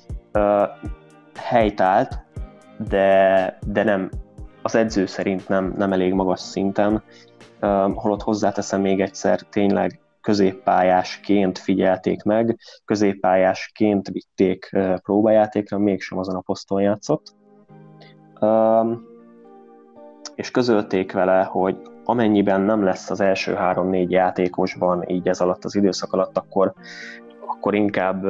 Helytált, de nem, az edző szerint nem elég magas szinten, holott hozzáteszem még egyszer, tényleg középpályásként figyelték meg, középpályásként vitték próbajátékra, mégsem azon a poszton játszott. És közölték vele, hogy amennyiben nem lesz az első 3-4 játékosban így ez alatt az időszak alatt, akkor inkább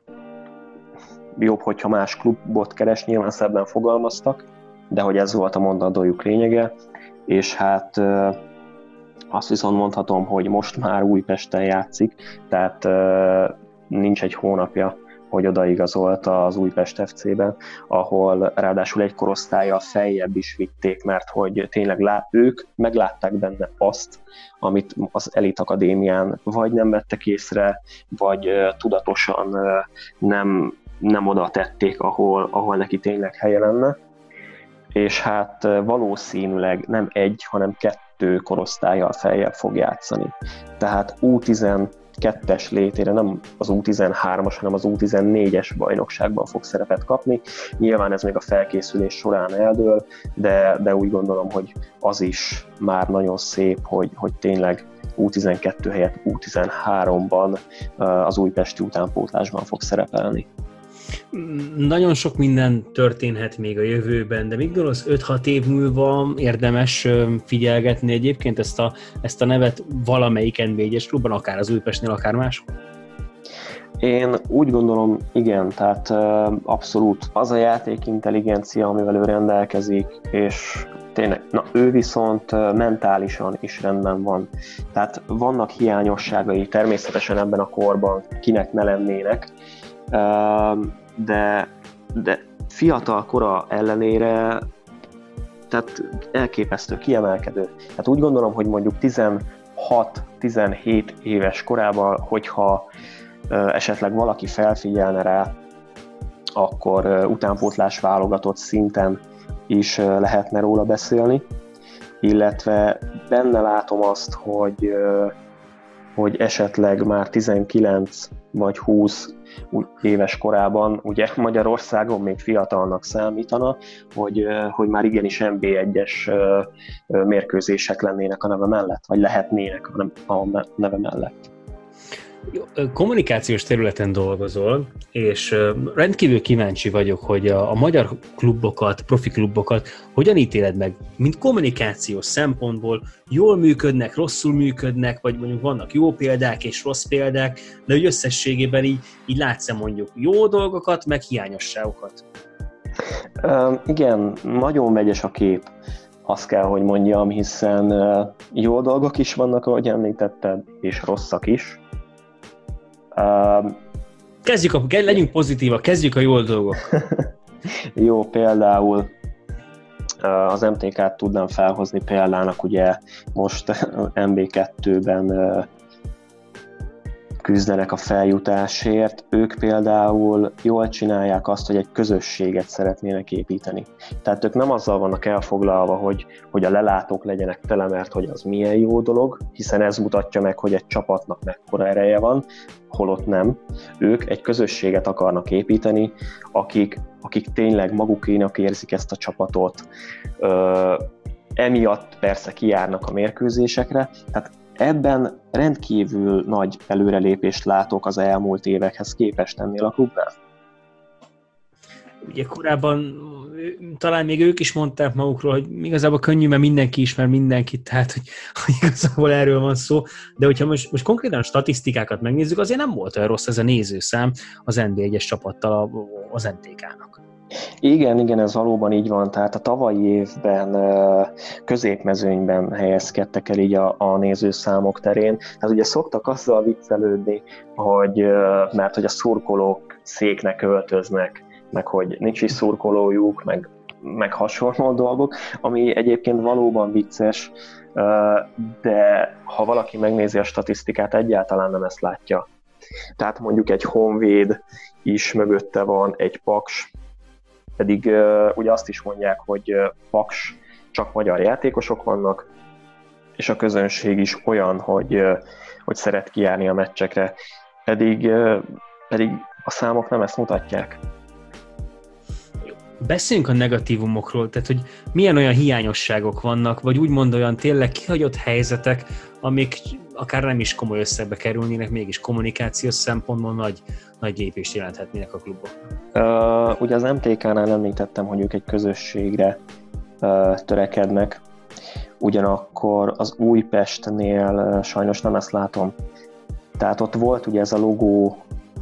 jobb, hogyha más klubot keres, nyilván szebben fogalmaztak, de hogy ez volt a mondandójuk lényege, és hát azt viszont mondhatom, hogy most már Újpesten játszik, tehát nincs egy hónapja, hogy odaigazolt az Újpest FC-ben, ahol ráadásul egy korosztállyal feljebb is vitték, mert hogy tényleg ők meglátták benne azt, amit az Elit Akadémián vagy nem vettek észre, vagy tudatosan nem oda tették, ahol neki tényleg helye lenne. És hát valószínűleg nem egy, hanem 2 korosztállyal feljebb fog játszani. Tehát U12-es létére nem az U13-as, hanem az U14-es bajnokságban fog szerepet kapni. Nyilván ez még a felkészülés során eldől, de úgy gondolom, hogy az is már nagyon szép, hogy tényleg U12 helyett U13-ban az újpesti utánpótlásban fog szerepelni. Nagyon sok minden történhet még a jövőben, de még az 5-6 év múlva érdemes figyelgetni egyébként ezt a nevet valamelyik NB1-es klubban, akár az Újpestnél, akár máshol? Én úgy gondolom, igen, tehát abszolút az a játékintelligencia, amivel ő rendelkezik, és tényleg, ő viszont mentálisan is rendben van. Tehát vannak hiányosságai természetesen ebben a korban, kinek ne lennének, de fiatal kora ellenére tehát elképesztő, kiemelkedő. Tehát úgy gondolom, hogy mondjuk 16-17 éves korában, hogyha esetleg valaki felfigyelne rá, akkor utánpótlás válogatott szinten is lehetne róla beszélni, illetve benne látom azt, hogy esetleg már 19 vagy 20 éves korában, ugye Magyarországon még fiatalnak számítana, hogy már igenis NB1-es mérkőzések lennének a neve mellett, vagy lehetnének a neve mellett. Kommunikációs területen dolgozol, és rendkívül kíváncsi vagyok, hogy a magyar klubokat, profi klubokat hogyan ítéled meg, mint kommunikációs szempontból, jól működnek, rosszul működnek, vagy mondjuk vannak jó példák és rossz példák, de hogy összességében így látsz-e mondjuk jó dolgokat, meg hiányosságokat? Igen, nagyon vegyes a kép, azt kell, hogy mondjam, hiszen jó dolgok is vannak, ahogy említetted, és rosszak is. Legyünk pozitívak, kezdjük a jó dolgok. Jó, például az MTK-t tudnám felhozni példának, ugye most MB2-ben küzdenek a feljutásért, ők például jól csinálják azt, hogy egy közösséget szeretnének építeni. Tehát ők nem azzal vannak elfoglalva, hogy a lelátók legyenek tele, mert hogy az milyen jó dolog, hiszen ez mutatja meg, hogy egy csapatnak mekkora ereje van, holott nem. Ők egy közösséget akarnak építeni, akik tényleg magukénak érzik ezt a csapatot. Emiatt persze kijárnak a mérkőzésekre, tehát ebben rendkívül nagy előrelépést látok az elmúlt évekhez képest ennél a klubnál. Ugye korábban talán még ők is mondták magukról, hogy igazából könnyű, mert mindenki ismer mindenkit, tehát hogy igazából erről van szó, de hogyha most konkrétan a statisztikákat megnézzük, azért nem volt olyan rossz ez a nézőszám az NB1-es csapattal az MTK-nak. Igen, ez valóban így van, tehát a tavalyi évben középmezőnyben helyezkedtek el így a nézőszámok terén. Tehát ugye szoktak azzal viccelődni, mert hogy a szurkolók széknek öltöznek, meg hogy nincs is szurkolójuk, meg hasonló dolgok, ami egyébként valóban vicces, de ha valaki megnézi a statisztikát, egyáltalán nem ezt látja. Tehát mondjuk egy Honvéd is mögötte van, egy Paks, pedig ugye azt is mondják, hogy Paks csak magyar játékosok vannak, és a közönség is olyan, hogy szeret kijárni a meccsekre, pedig a számok nem ezt mutatják. Beszéljünk a negatívumokról, tehát hogy milyen olyan hiányosságok vannak, vagy úgymond olyan tényleg kihagyott helyzetek, amik akár nem is komoly összegbe kerülnének, mégis kommunikációs szempontból nagy lépést jelenthetnének a klubok. Ugye az MTK-nál említettem, hogy ők egy közösségre törekednek, ugyanakkor az Újpestnél sajnos nem ezt látom. Tehát ott volt ugye ez a logó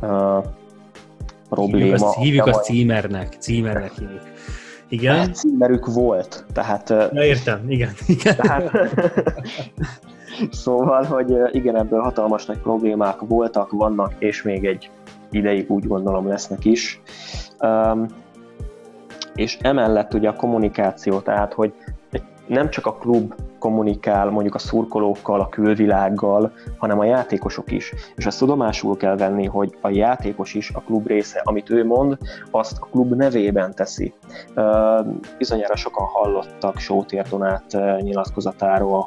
probléma. Hívjuk azt címernek hívjuk. Igen? Hát címerük volt, tehát... Na értem, igen. Tehát, szóval, hogy igen, ebből hatalmas nagy problémák voltak, vannak, és még egy ideig úgy gondolom lesznek is. És emellett ugye a kommunikáció, tehát, hogy nem csak a klub kommunikál mondjuk a szurkolókkal, a külvilággal, hanem a játékosok is. És ezt tudomásul kell venni, hogy a játékos is a klub része, amit ő mond, azt a klub nevében teszi. Bizonyára sokan hallottak Sótér Donát nyilatkozatáról,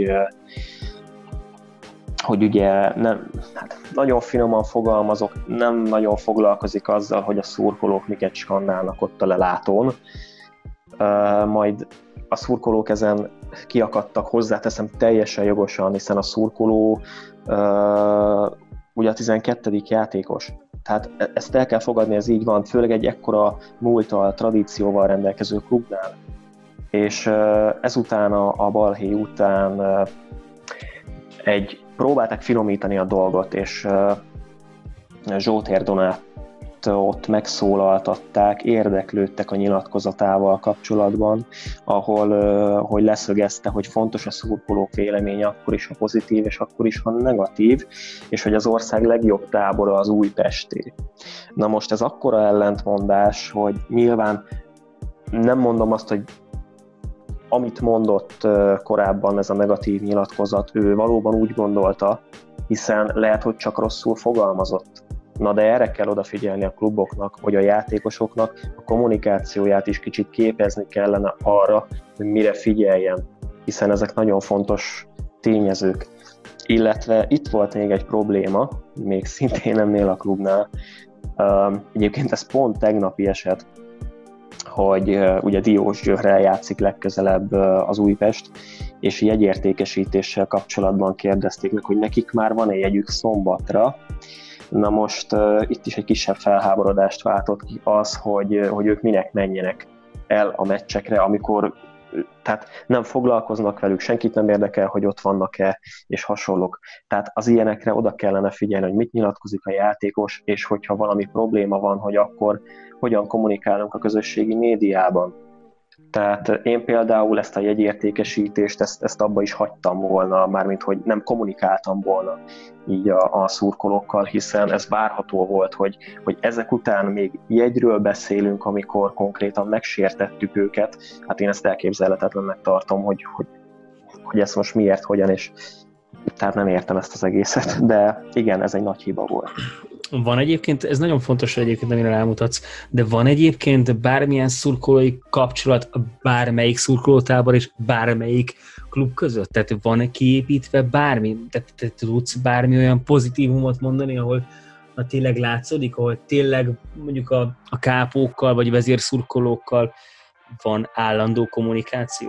hogy ugye nagyon finoman fogalmazok, nem nagyon foglalkozik azzal, hogy a szurkolók miket skandálnak ott a lelátón, majd a szurkolók ezen kiakadtak, hozzáteszem teljesen jogosan, hiszen a szurkoló ugye a 12. játékos. Tehát ezt el kell fogadni, ez így van, főleg egy ekkora múlttal, tradícióval rendelkező klubnál. És ezután a balhé után próbálták finomítani a dolgot, és Zsótér Donát ott megszólaltatták, érdeklődtek a nyilatkozatával kapcsolatban, hogy leszögezte, hogy fontos a szurkolók véleménye akkor is, ha pozitív, és akkor is, ha negatív, és hogy az ország legjobb tábora az újpesti. Na most ez akkora ellentmondás, hogy nyilván nem mondom azt, hogy amit mondott korábban ez a negatív nyilatkozat, ő valóban úgy gondolta, hiszen lehet, hogy csak rosszul fogalmazott. Na de erre kell odafigyelni a kluboknak, hogy a játékosoknak a kommunikációját is kicsit képezni kellene arra, hogy mire figyeljen, hiszen ezek nagyon fontos tényezők. Illetve itt volt még egy probléma, még szintén ennél a klubnál. Egyébként ez pont tegnapi eset. hogy ugye Diósgyőrrel játszik legközelebb az Újpest, és jegyértékesítéssel kapcsolatban kérdezték meg, hogy nekik már van-e jegyük szombatra. Na most itt is egy kisebb felháborodást váltott ki az, hogy ők minek menjenek el a meccsekre, amikor tehát nem foglalkoznak velük, senkit nem érdekel, hogy ott vannak-e, és hasonlók. Tehát az ilyenekre oda kellene figyelni, hogy mit nyilatkozik a játékos, és hogyha valami probléma van, hogy akkor hogyan kommunikálunk a közösségi médiában. Tehát én például ezt a jegyértékesítést, ezt abba is hagytam volna, mármint hogy nem kommunikáltam volna így a szurkolókkal, hiszen ez várható volt, hogy ezek után még jegyről beszélünk, amikor konkrétan megsértettük őket. Hát én ezt elképzelhetetlennek tartom, hogy ezt most miért, hogyan, és tehát nem értem ezt az egészet, de igen, ez egy nagy hiba volt. Van egyébként, ez nagyon fontos, hogy egyébként amire rámutatsz, de van egyébként bármilyen szurkolói kapcsolat bármelyik szurkolótábor és bármelyik klub között? Tehát van kiépítve bármi? Tehát te tudsz bármi olyan pozitívumot mondani, ahol tényleg látszódik, ahol tényleg mondjuk a kápókkal vagy vezérszurkolókkal van állandó kommunikáció?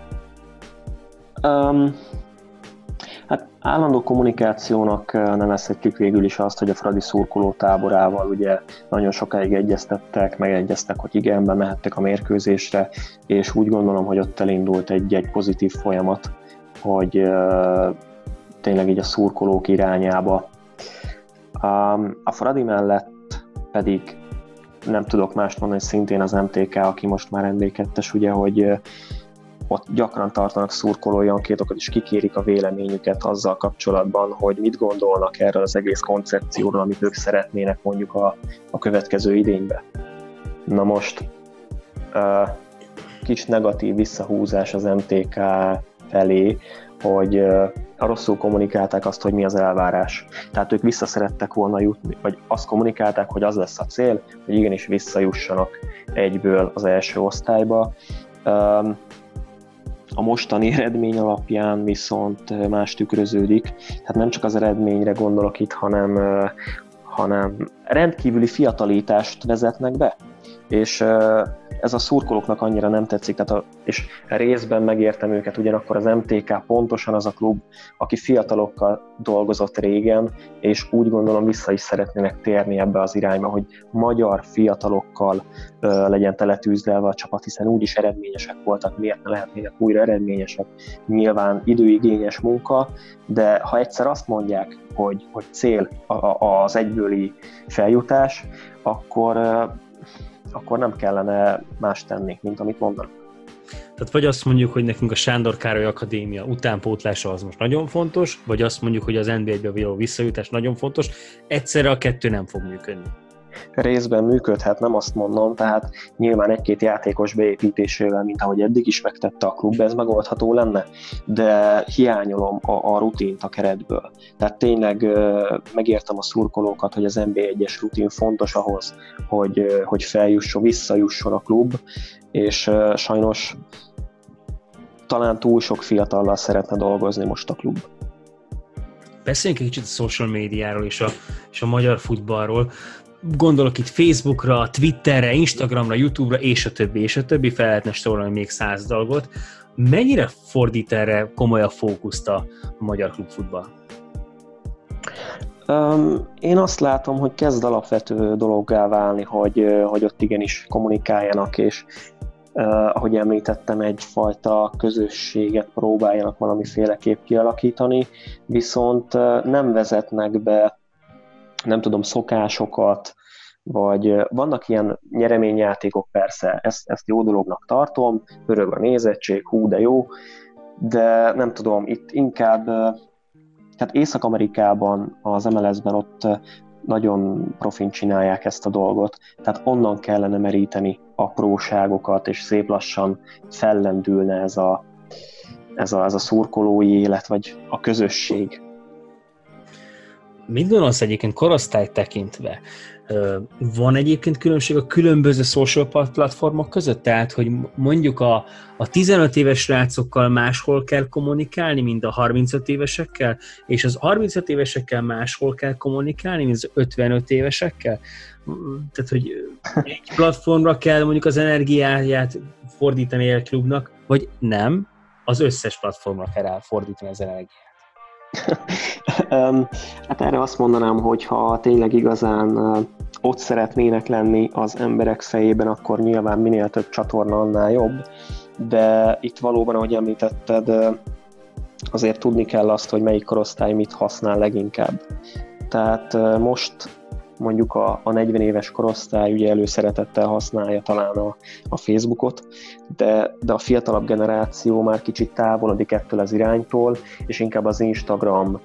Hát állandó kommunikációnak nevezhetjük végül is azt, hogy a Fradi szurkoló táborával ugye nagyon sokáig egyeztettek, megegyeztek, hogy igen, bemehettek a mérkőzésre, és úgy gondolom, hogy ott elindult egy pozitív folyamat, hogy tényleg így a szurkolók irányába. A Fradi mellett pedig nem tudok mást mondani, szintén az MTK, aki most már NB2-es, ugye, hogy ott gyakran tartanak szurkolói ankétokat, és kikérik a véleményüket azzal kapcsolatban, hogy mit gondolnak erről az egész koncepcióról, amit ők szeretnének mondjuk a következő idénybe. Na most kis negatív visszahúzás az MTK felé, hogy rosszul kommunikálták azt, hogy mi az elvárás. Tehát ők vissza szerettek volna jutni, vagy azt kommunikálták, hogy az lesz a cél, hogy igenis visszajussanak egyből az első osztályba. A mostani eredmény alapján viszont más tükröződik, tehát nem csak az eredményre gondolok itt, hanem rendkívüli fiatalítást vezetnek be, és ez a szurkolóknak annyira nem tetszik, és részben megértem őket, ugyanakkor az MTK pontosan az a klub, aki fiatalokkal dolgozott régen, és úgy gondolom vissza is szeretnének térni ebbe az irányba, hogy magyar fiatalokkal legyen teletűzdelve a csapat, hiszen úgyis eredményesek voltak, miért ne lehetnének újra eredményesek. Nyilván időigényes munka, de ha egyszer azt mondják, hogy cél az egybőli feljutás, akkor nem kellene más tenni, mint amit mondanak. Tehát vagy azt mondjuk, hogy nekünk a Sándor Károly Akadémia utánpótlása az most nagyon fontos, vagy azt mondjuk, hogy az NB1-be való visszajutás nagyon fontos, egyszerre a kettő nem fog működni. Részben működhet, nem azt mondom, tehát nyilván egy-két játékos beépítésével, mint ahogy eddig is megtette a klub, ez megoldható lenne, de hiányolom a rutint a keretből. Tehát tényleg megértem a szurkolókat, hogy az NB1-es rutin fontos ahhoz, hogy feljusson, visszajusson a klub, és sajnos talán túl sok fiatallal szeretne dolgozni most a klub. Beszéljünk egy kicsit a social médiáról és a magyar futballról. Gondolok itt Facebookra, Twitterre, Instagramra, YouTube-ra, és a többi, fel lehetne sorolni még 100 dolgot. Mennyire fordít erre komoly a fókuszt a magyar klubfutball? Én azt látom, hogy kezd alapvető dologgá válni, hogy ott igenis kommunikáljanak, és ahogy említettem, egyfajta közösséget próbáljanak valamiféleképp kialakítani, viszont nem vezetnek be, nem tudom, szokásokat, vagy vannak ilyen nyereményjátékok, persze, ezt jó dolognak tartom, pörög a nézettség, hú, de jó, de nem tudom, itt inkább, tehát Észak-Amerikában, az MLS-ben ott nagyon profin csinálják ezt a dolgot, tehát onnan kellene meríteni apróságokat, és szép lassan fellendülne ez a szurkolói élet, vagy a közösség. Mit gondolsz egyébként korosztályt tekintve? Van egyébként különbség a különböző social platformok között? Tehát, hogy mondjuk a 15 éves srácokkal máshol kell kommunikálni, mint a 35 évesekkel, és az 35 évesekkel máshol kell kommunikálni, mint az 55 évesekkel? Tehát, hogy egy platformra kell mondjuk az energiáját fordítani a klubnak, vagy nem, az összes platformra kell fordítani az energiát? Hát erre azt mondanám, hogy ha tényleg igazán ott szeretnének lenni az emberek fejében, akkor nyilván minél több csatorna annál jobb, de itt valóban, ahogy említetted, azért tudni kell azt, hogy melyik korosztály mit használ leginkább. Tehát most mondjuk a 40 éves korosztály ugye előszeretettel használja talán a Facebookot, de a fiatalabb generáció már kicsit távolodik ettől az iránytól, és inkább az Instagram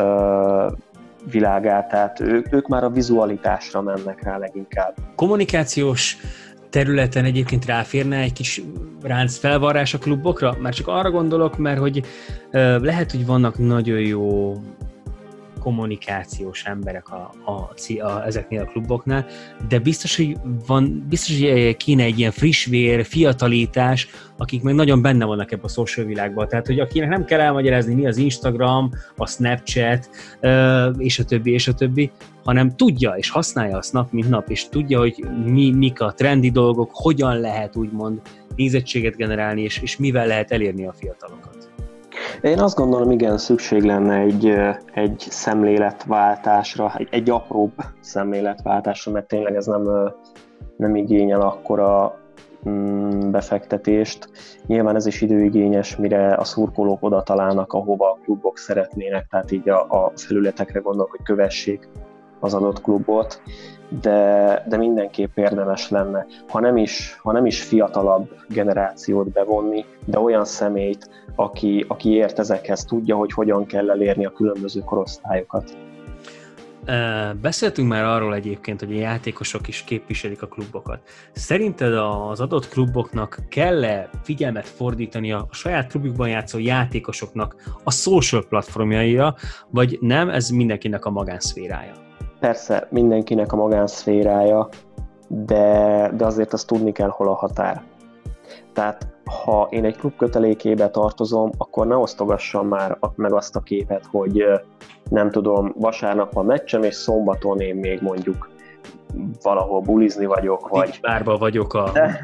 világát, tehát ők már a vizualitásra mennek rá leginkább. Kommunikációs területen egyébként ráférne egy kis ránc felvarrás a klubokra? Már csak arra gondolok, mert hogy lehet, hogy vannak nagyon jó kommunikációs emberek ezeknél a kluboknál, de biztos, hogy kéne egy ilyen friss vér, fiatalítás, akik meg nagyon benne vannak ebben a social világban. Tehát, hogy akinek nem kell elmagyarázni, mi az Instagram, a Snapchat, és a többi, hanem tudja és használja azt nap, mint nap, és tudja, hogy mik a trendi dolgok, hogyan lehet úgymond nézettséget generálni, és mivel lehet elérni a fiatalokat. Én azt gondolom, igen, szükség lenne egy szemléletváltásra, egy apróbb szemléletváltásra, mert tényleg ez nem igényel akkora befektetést. Nyilván ez is időigényes, mire a szurkolók oda találnak, ahova a klubok szeretnének, tehát így a felületekre gondolok, hogy kövessék az adott klubot, de mindenképp érdemes lenne, ha nem is fiatalabb generációt bevonni, de olyan személyt, aki ért ezekhez, tudja, hogy hogyan kell elérni a különböző korosztályokat. Beszéltünk már arról egyébként, hogy a játékosok is képviselik a klubokat. Szerinted az adott kluboknak kell-e figyelmet fordítani a saját klubjukban játszó játékosoknak a social platformjaira, vagy nem, ez mindenkinek a magánszférája? Persze, mindenkinek a magánszférája, de azért azt tudni kell, hol a határ. Tehát ha én egy klub kötelékébe tartozom, akkor ne osztogassam már meg azt a képet, hogy nem tudom, vasárnap van meccsem, és szombaton én még mondjuk valahol bulizni vagyok, vagy... Bárba vagyok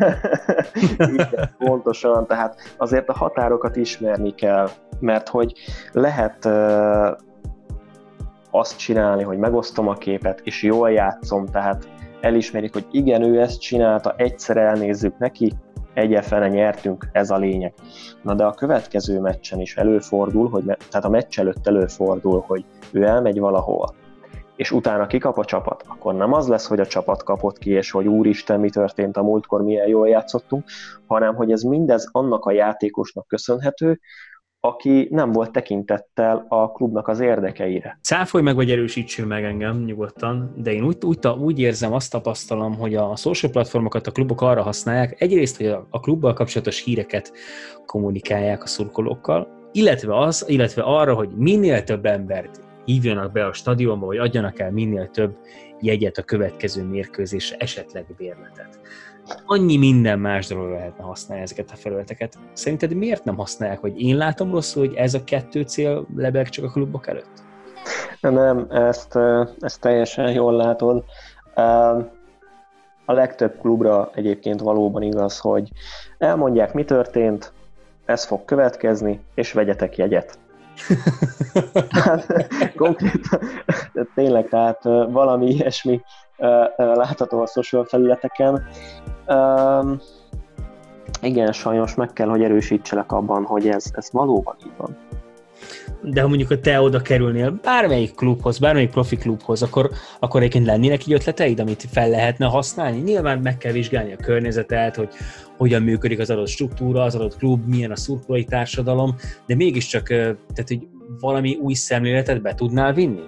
Igen, pontosan, tehát azért a határokat ismerni kell, mert hogy lehet azt csinálni, hogy megosztom a képet, és jól játszom, tehát elismerik, hogy igen, ő ezt csinálta, egyszer elnézzük neki, egyefene nyertünk, ez a lényeg. Na de a következő meccsen is előfordul, tehát a meccs előtt előfordul, hogy ő elmegy valahova, és utána kikap a csapat, akkor nem az lesz, hogy a csapat kapott ki, és hogy úristen, mi történt a múltkor, milyen jól játszottunk, hanem hogy ez mindez annak a játékosnak köszönhető, aki nem volt tekintettel a klubnak az érdekeire. Cáfolj meg, vagy erősítsél meg engem nyugodtan, de én úgy érzem, azt tapasztalom, hogy a social platformokat a klubok arra használják, egyrészt, hogy a klubbal kapcsolatos híreket kommunikálják a szurkolókkal, illetve arra, hogy minél több embert hívjanak be a stadionba, vagy adjanak el minél több jegyet a következő mérkőzésre, esetleg bérletet. Annyi minden más dologra lehetne használni ezeket a felületeket. Szerinted miért nem használják? Hogy én látom rosszul, hogy ez a kettő cél lebeg csak a klubok előtt? Nem, ezt teljesen jól látod. A legtöbb klubra egyébként valóban igaz, hogy elmondják, mi történt, ez fog következni, és vegyetek jegyet. Konkrétan, tényleg, tehát valami ilyesmi látható a social felületeken. Igen, sajnos meg kell, hogy erősítselek abban, hogy ez valóban így van. De ha mondjuk te oda kerülnél bármelyik klubhoz, bármelyik profi klubhoz, akkor egyébként lennének így ötleteid, amit fel lehetne használni? Nyilván meg kell vizsgálni a környezetet, hogy hogyan működik az adott struktúra, az adott klub, milyen a szurkolói társadalom, de mégiscsak tehát, hogy valami új szemléletet be tudnál vinni?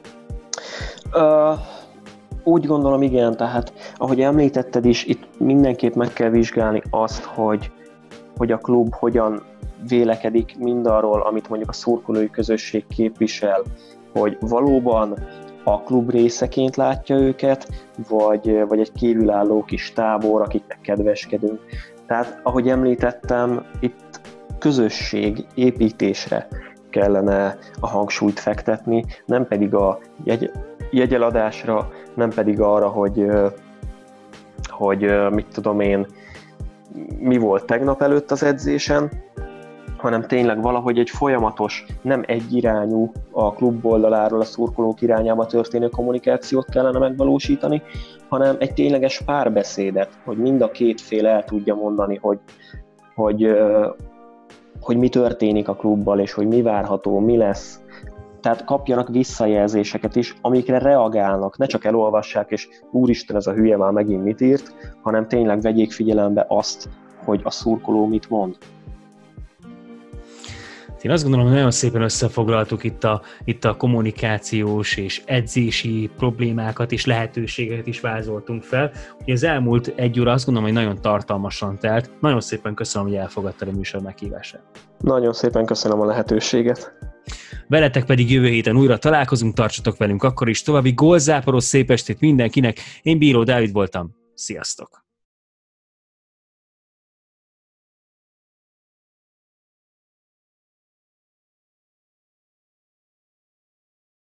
Úgy gondolom, igen, tehát ahogy említetted is, itt mindenképp meg kell vizsgálni azt, hogy a klub hogyan vélekedik mindarról, amit mondjuk a szurkolói közösség képvisel, hogy valóban a klub részeként látja őket, vagy egy kívülálló kis tábor, akiknek kedveskedünk. Tehát, ahogy említettem, itt közösség építésre kellene a hangsúlyt fektetni, nem pedig a jegyeladásra, nem pedig arra, hogy mit tudom én, mi volt tegnap előtt az edzésen, hanem tényleg valahogy egy folyamatos, nem egyirányú a klub oldaláról a szurkolók irányába történő kommunikációt kellene megvalósítani, hanem egy tényleges párbeszédet, hogy mind a két fél el tudja mondani, hogy mi történik a klubbal, és hogy mi várható, mi lesz. Tehát kapjanak visszajelzéseket is, amikre reagálnak, ne csak elolvassák, és úristen, ez a hülye már megint mit írt, hanem tényleg vegyék figyelembe azt, hogy a szurkoló mit mond. Én azt gondolom, hogy nagyon szépen összefoglaltuk itt a kommunikációs és edzési problémákat és lehetőségeket is vázoltunk fel. Ugye az elmúlt 1 óra azt gondolom, hogy nagyon tartalmasan telt. Nagyon szépen köszönöm, hogy elfogadtad a műsor meghívását. Nagyon szépen köszönöm a lehetőséget. Veletek pedig jövő héten újra találkozunk, tartsatok velünk akkor is. További gólzáporos szép estét mindenkinek. Én Bíró Dávid voltam. Sziasztok!